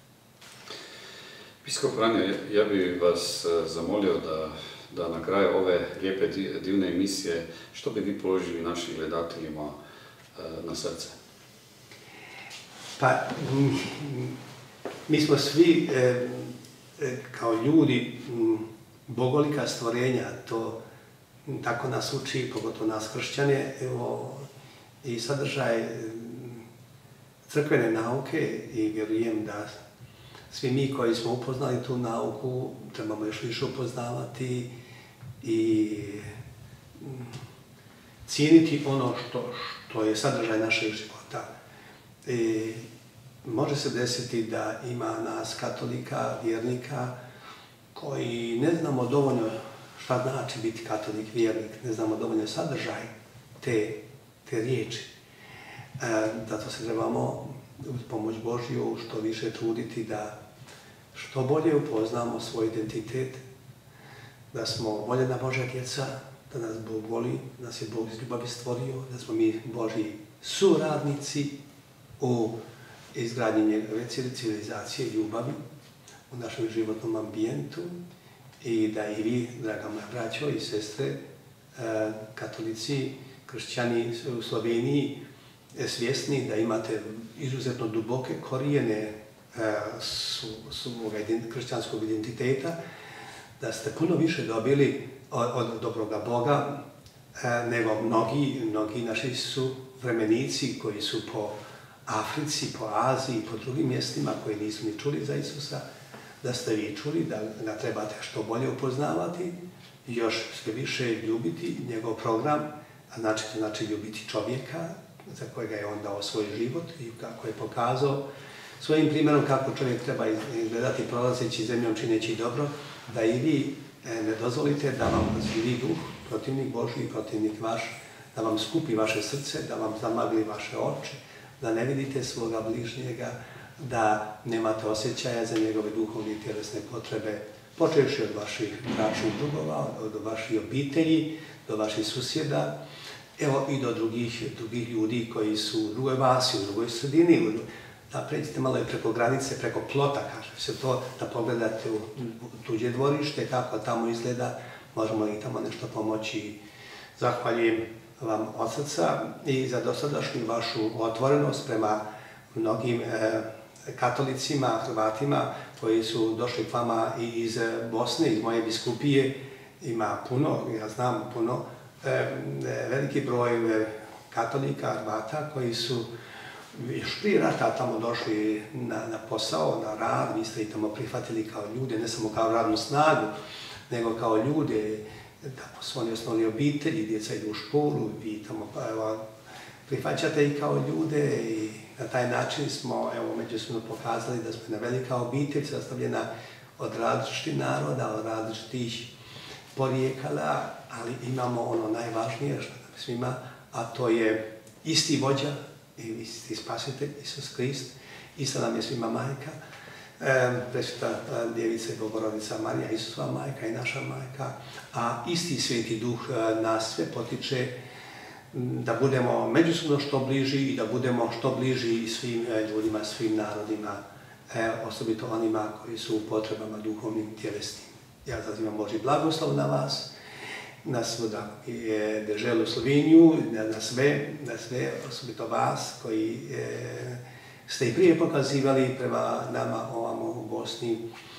Biskop Franjo, ja bih vas zamolio da na kraju ove lijepe divne emisije, što bi vi položili našim gledateljima na srce? Pa, mi smo svi kao ljudi bogolika stvorenja, to tako nas uči, pogotovo nas kršćane, i sadržaj crkvene nauke i vjerujem da svi mi koji smo upoznali tu nauku trebamo još više upoznavati i cijeniti ono što je sadržaj našeg života. Može se desiti da ima nas katolika, vjernika, koji ne znamo dovoljno šta znači biti katolik, vjernik, ne znamo dovoljno sadržaj te riječi. Zato se trebamo uz pomoć Božju što više truditi da što bolje upoznamo svoj identitet, da smo voljena Božja djeca, da nas Bog voli, da nas je Bog iz ljubavi stvorio, da smo mi Božji suradnici u izgradnji njegove civilizacije ljubavi u našem životnom ambijentu i da i vi, draga moja braćo i sestre, katolici, kršćani u Sloveniji, svjesni da imate izuzetno duboke korijene svog kršćanskog identiteta, da ste puno više dobili od dobroga Boga nego mnogi naši su vremenici koji su po Africi, po Aziji, po drugim mjestima koji nisu ni čuli za Isusa, da ste vi čuli, da ga trebate što bolje upoznavati, još sve više ljubiti njegov program, a znači ljubiti čovjeka za kojega je on dao svoj život i kako je pokazao svojim primjerom kako čovjek treba izgledati prolazeći zemljom čineći dobro, da i vi ne dozvolite da vam razvili duh, protivnik Božji, protivnik vaš, da vam skupi vaše srce, da vam zamagli vaše oči, da ne vidite svoga bližnjega, da nemate osjećaja za njegove duhovne i tjelesne potrebe, počevši od vaših bračnih drugova, od vaših obitelji, do vaših susjeda, evo i do drugih ljudi koji su u drugoj vasi, u drugoj sredini, da pređete malo i preko granice, preko plota, kaže se to, da pogledate u tuđe dvorište, kako tamo izgleda, možemo i tamo nešto pomoći. Zahvaljujem vam od srca i za dosadašnju vašu otvorenost prema mnogim katolicima, Hrvatima koji su došli k vama i iz Bosne, iz moje biskupije. Ima puno, ja znam puno, veliki broj katolika, Hrvata koji su još prije rata tamo došli na posao, na rad, vi ste ih tamo prihvatili kao ljude, ne samo kao radnu snagu, nego kao ljude, da su oni osnovni obitelji, djeca idu u školu, vi tamo prihvaćate ih kao ljude i na taj način smo međusobno pokazali da smo jedna velika obitelj sastavljena od različitih naroda, od različitih porijekala, ali imamo ono najvažnije što nam svima, a to je isti vođa i isti spasitelj, Isus Krist, ista nam je svima majka, presveta Djevica i Bogorodica Marija, Isusova majka i naša majka, a isti Sveti Duh nas sve potiče da budemo međusobno što bliži i da budemo što bliži svim ljudima, svim narodima, osobito onima koji su u potrebama duhovnim i tjelesnim. Ja zazivam Božji blagoslov na vas, na svuda deželu Sloveniju, na sve, osobito vas koji ste i prije pokazivali prema nama ovamo u Bosni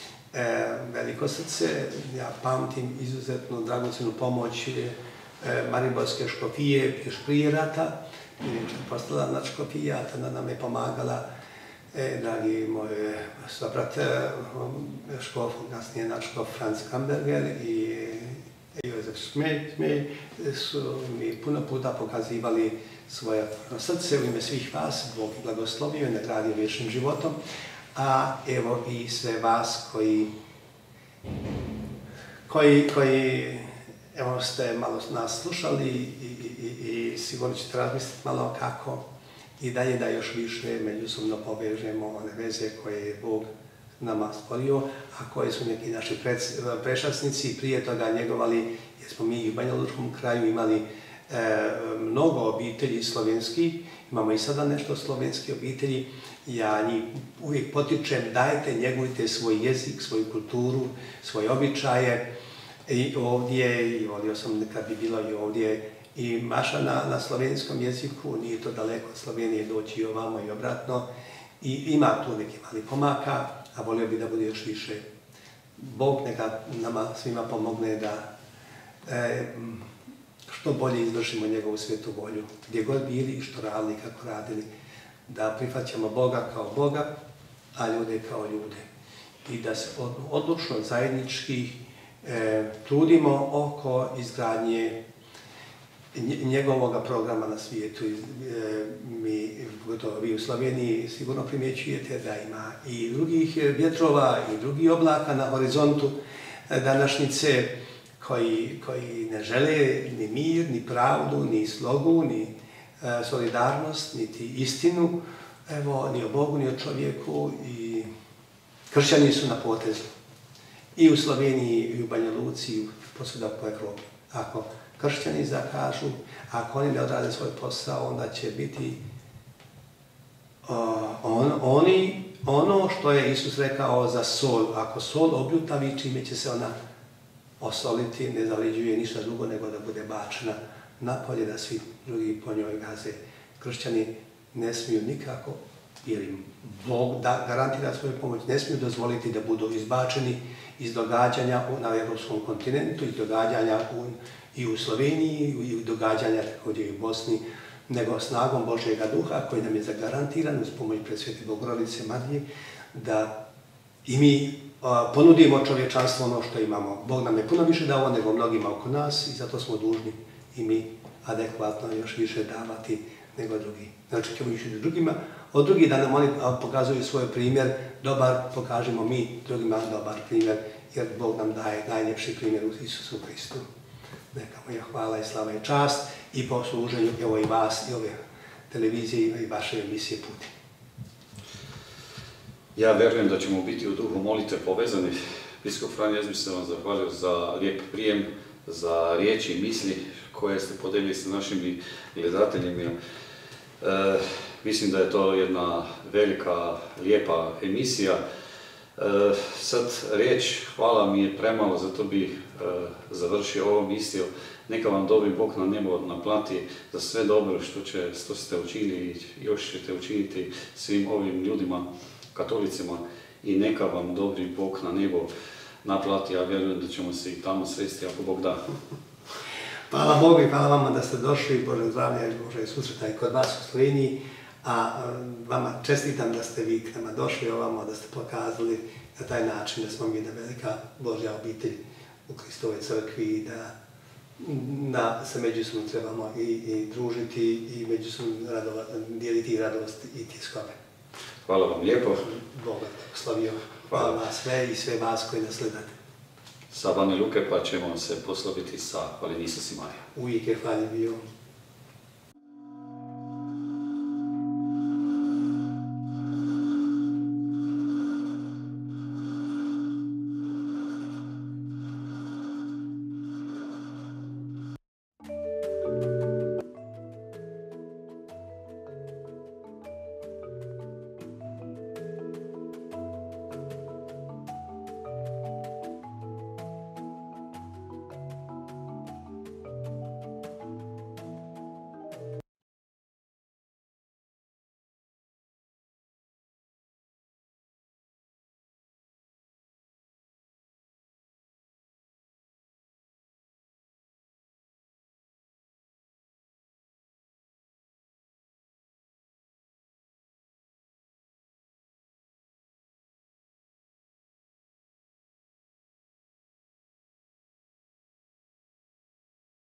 veliko srce. Ja pamtim izuzetno dragocjenu pomoć Mariborske škofije još prije rata, što je postala nadškofija, tada nam je pomagala dragi moj sobrat škof, kasnije nadškof Franz Kamberger i Jozef Šmelj su mi puno puta pokazivali svoje srce u ime svih vas, Bog blagoslovio i nagradio vječnim životom, a evo i sve vas koji evo ste malo nas slušali i sigurno ćete razmisliti malo kako i dalje da još više međusobno povežemo one veze koje je Bog nama stvorio, a koje su neki naši prešasnici prije toga njegovali, jer smo mi u Banja Lučkom kraju imali mnogo obitelji slovenskih, imamo i sada nešto slovenske obitelji. Ja njih uvijek potičem, dajte, njegujte svoj jezik, svoju kulturu, svoje običaje. I volio sam kad bi bilo i ovdje i maša na slovenskom jeziku, nije to daleko od Slovenije doći i ovamo i obratno. I ima tu neki mali pomaka, a volio bi da bude još više. Bog neka nama svima pomogne da što bolje izvršimo njegovu svetu volju, gdje god bili i što radili, kako radili, da prihvaćamo Boga kao Boga, a ljude kao ljude. I da se odlučno, zajednički trudimo oko izgradnje njegovog programa na svijetu. Gotovo vi u Sloveniji sigurno primjećujete da ima i drugih vjetrova i drugih oblaka na horizontu današnjice koji ne žele ni mir, ni pravdu, ni slogu, ni solidarnost, niti istinu, ni o Bogu, ni o čovjeku. I kršćani su na potezu. I u Sloveniji, i u Banja Luci, i posvuda po Evropi. Ako kršćani zakažu, ako oni ne odrade svoj posao, onda će biti ono što je Isus rekao za sol. Ako sol obljutavi, čime će se ona osoliti, ne zavređuje ništa drugo nego da bude bačena napolje, da svi drugi po njoj gaze. Kršćani ne smiju nikako, jer im Bog garantira svoju pomoć, ne smiju dozvoliti da budu izbačeni iz događanja na evropskom kontinentu, iz događanja i u Sloveniji, i događanja također i u Bosni, nego snagom Božjega duha koji nam je zagarantiran uz pomoć Presvete Bogorodice Marije, da i mi ponudimo čovječanstvo ono što imamo. Bog nam je puno više dao nego mnogima oko nas i zato smo dužni i mi adekvatno još više davati nego drugi. Znači ćemo ići drugima, od drugih da nam oni pokazuju svoj primjer dobar, pokažemo mi drugima dobar primjer, jer Bog nam daje najljepši primjer u Isusu Hristu. Neka moja hvala i slava i čast i po služenju evo i vas i ove televizije i vaše emisije Puti. Ja vjerujem da ćemo biti u duhu molitve povezani. Biskop Franjo, ja bih se vam zahvalio za lijep prijem, za riječi i misli koje ste podelili sa našim gledateljima. Mislim da je to jedna velika, lijepa emisija. Sad riječ hvala mi je premalo, zato bih završio ovom misijom. Neka vam dobri Bog na nebo naplati za sve dobro što ste učinili i još ćete učiniti svim ovim ljudima, katolicima, i neka vam dobri Bog na nebo naplati. Ja vjerujem da ćemo se i tamo sresti ako Bog da. Hvala Bogu i hvala vama da ste došli, Bože zdravlja i Bože susreta i kod vas u Sloveniji, a vama čestitam da ste vi k nama došli ovamo, da ste pokazali na taj način da smo mi jedna velika Božja obitelj u Hristovoj crkvi i da se međusobno trebamo i družiti i međusobno dijeliti radost i tjeskove. Hvala vam lijepo. Bog slavio. Hvala vas sve i sve vas koji nas gledate. Sa Banja Luke pa ćemo se posloviti sa Hvaljen Isus i Marija. Uvijek je hvaljen bio.